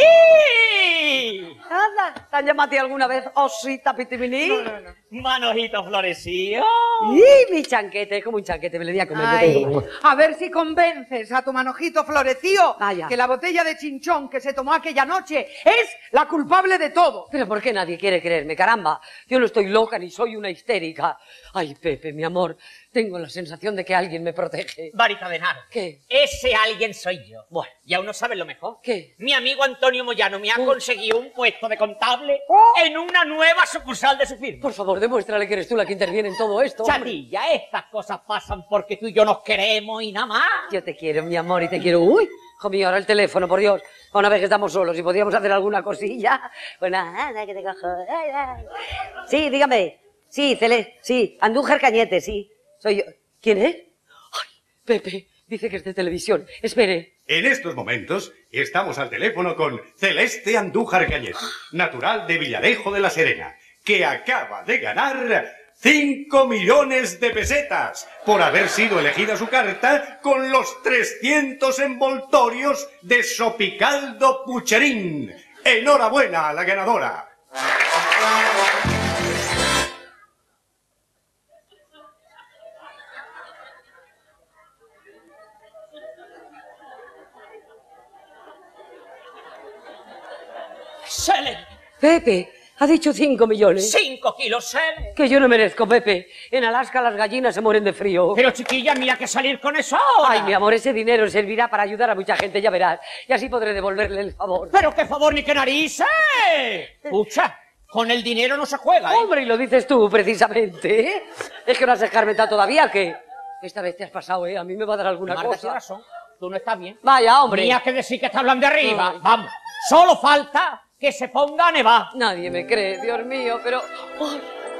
Nada, ¿te han llamado a ti alguna vez Osita Pitiminí? No, no, no. Manojito florecido. Y mi chanquete, como un chanquete, me le di a comer. yo te Ay, digo. a ver si convences a tu manojito florecío Ah, ya. que la botella de chinchón que se tomó aquella noche es la culpable de todo. Pero ¿por qué nadie quiere creerme? Caramba, yo no estoy loca ni soy una histérica. Ay, Pepe, mi amor, Tengo la sensación de que alguien me protege. Varita de Naro. ¿Qué? Ese alguien soy yo. Bueno. Y aún no sabes lo mejor. ¿Qué? Mi amigo Antonio Moyano me ha Oh. conseguido un puesto de contable Oh. en una nueva sucursal de su firma. Por favor, demuéstrale que eres tú la que interviene en todo esto. hombre. Chatilla, estas cosas pasan porque tú y yo nos queremos y nada más. Yo te quiero, mi amor, y te quiero. Uy, hijo mío, ahora el teléfono, por Dios. Una vez que estamos solos y podíamos hacer alguna cosilla. Pues nada, que te cojo. Ay, ay. Sí, dígame. Sí, Celeste, sí. Andújar Cañete, sí. Soy yo. ¿Quién es? Ay, Pepe, dice que es de televisión. Espere. En estos momentos estamos al teléfono con Celeste Andújar Cañete, natural de Villarejo de la Serena, que acaba de ganar cinco millones de pesetas por haber sido elegida su carta con los trescientos envoltorios de Sopicaldo Pucherín. ¡Enhorabuena a la ganadora! Sele, Pepe, ha dicho cinco millones. cinco kilos, Sele. Que yo no merezco, Pepe. En Alaska las gallinas se mueren de frío. Pero chiquilla, mira que salir con eso ahora. Ay, mi amor, ese dinero servirá para ayudar a mucha gente, ya verás. Y así podré devolverle el favor. Pero qué favor ni qué narices. Escucha, con el dinero no se juega, ¿eh? Hombre, y lo dices tú, precisamente. ¿eh? Es que no has escarmentado todavía, que esta vez te has pasado, ¿eh? A mí me va a dar alguna Marta, cosa. tienes razón. Tú no estás bien. Vaya, hombre. Mira que decir que está hablando de arriba. Ay. Vamos, solo falta que se ponga a nevar. Nadie me cree, Dios mío, pero... ¡Ay!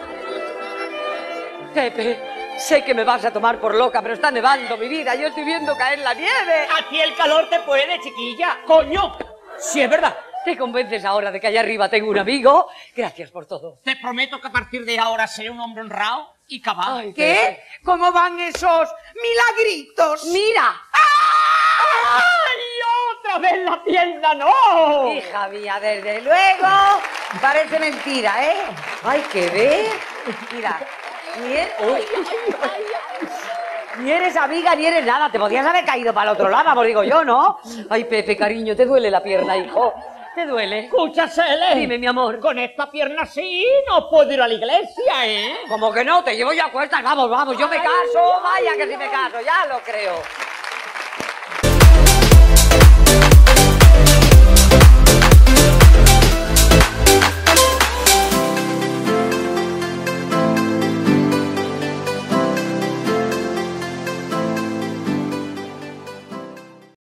Pepe, sé que me vas a tomar por loca, pero está nevando mi vida. Yo estoy viendo caer la nieve. Aquí el calor te puede, chiquilla. ¡Coño! Sí, es verdad. ¿Te convences ahora de que allá arriba tengo un amigo? Gracias por todo. Te prometo que a partir de ahora seré un hombre honrado y cabal. Ay, ¿Qué? ¿Cómo van esos milagritos? ¡Mira! ¡Ay, otra vez la tienda, no! Hija mía, desde luego, parece mentira, ¿eh? Ay, que ve. Mira, ni eres, uy, ni eres amiga ni eres nada. Te podías haber caído para el otro lado, vamos, digo yo, ¿no? Ay, Pepe, cariño, ¿te duele la pierna, hijo? ¿Te duele? Escucha, Sele. Dime, mi amor. Con esta pierna así no puedo ir a la iglesia, ¿eh? Como que no, te llevo yo a cuestas, vamos, vamos, yo me caso, vaya que si me caso, ya lo creo.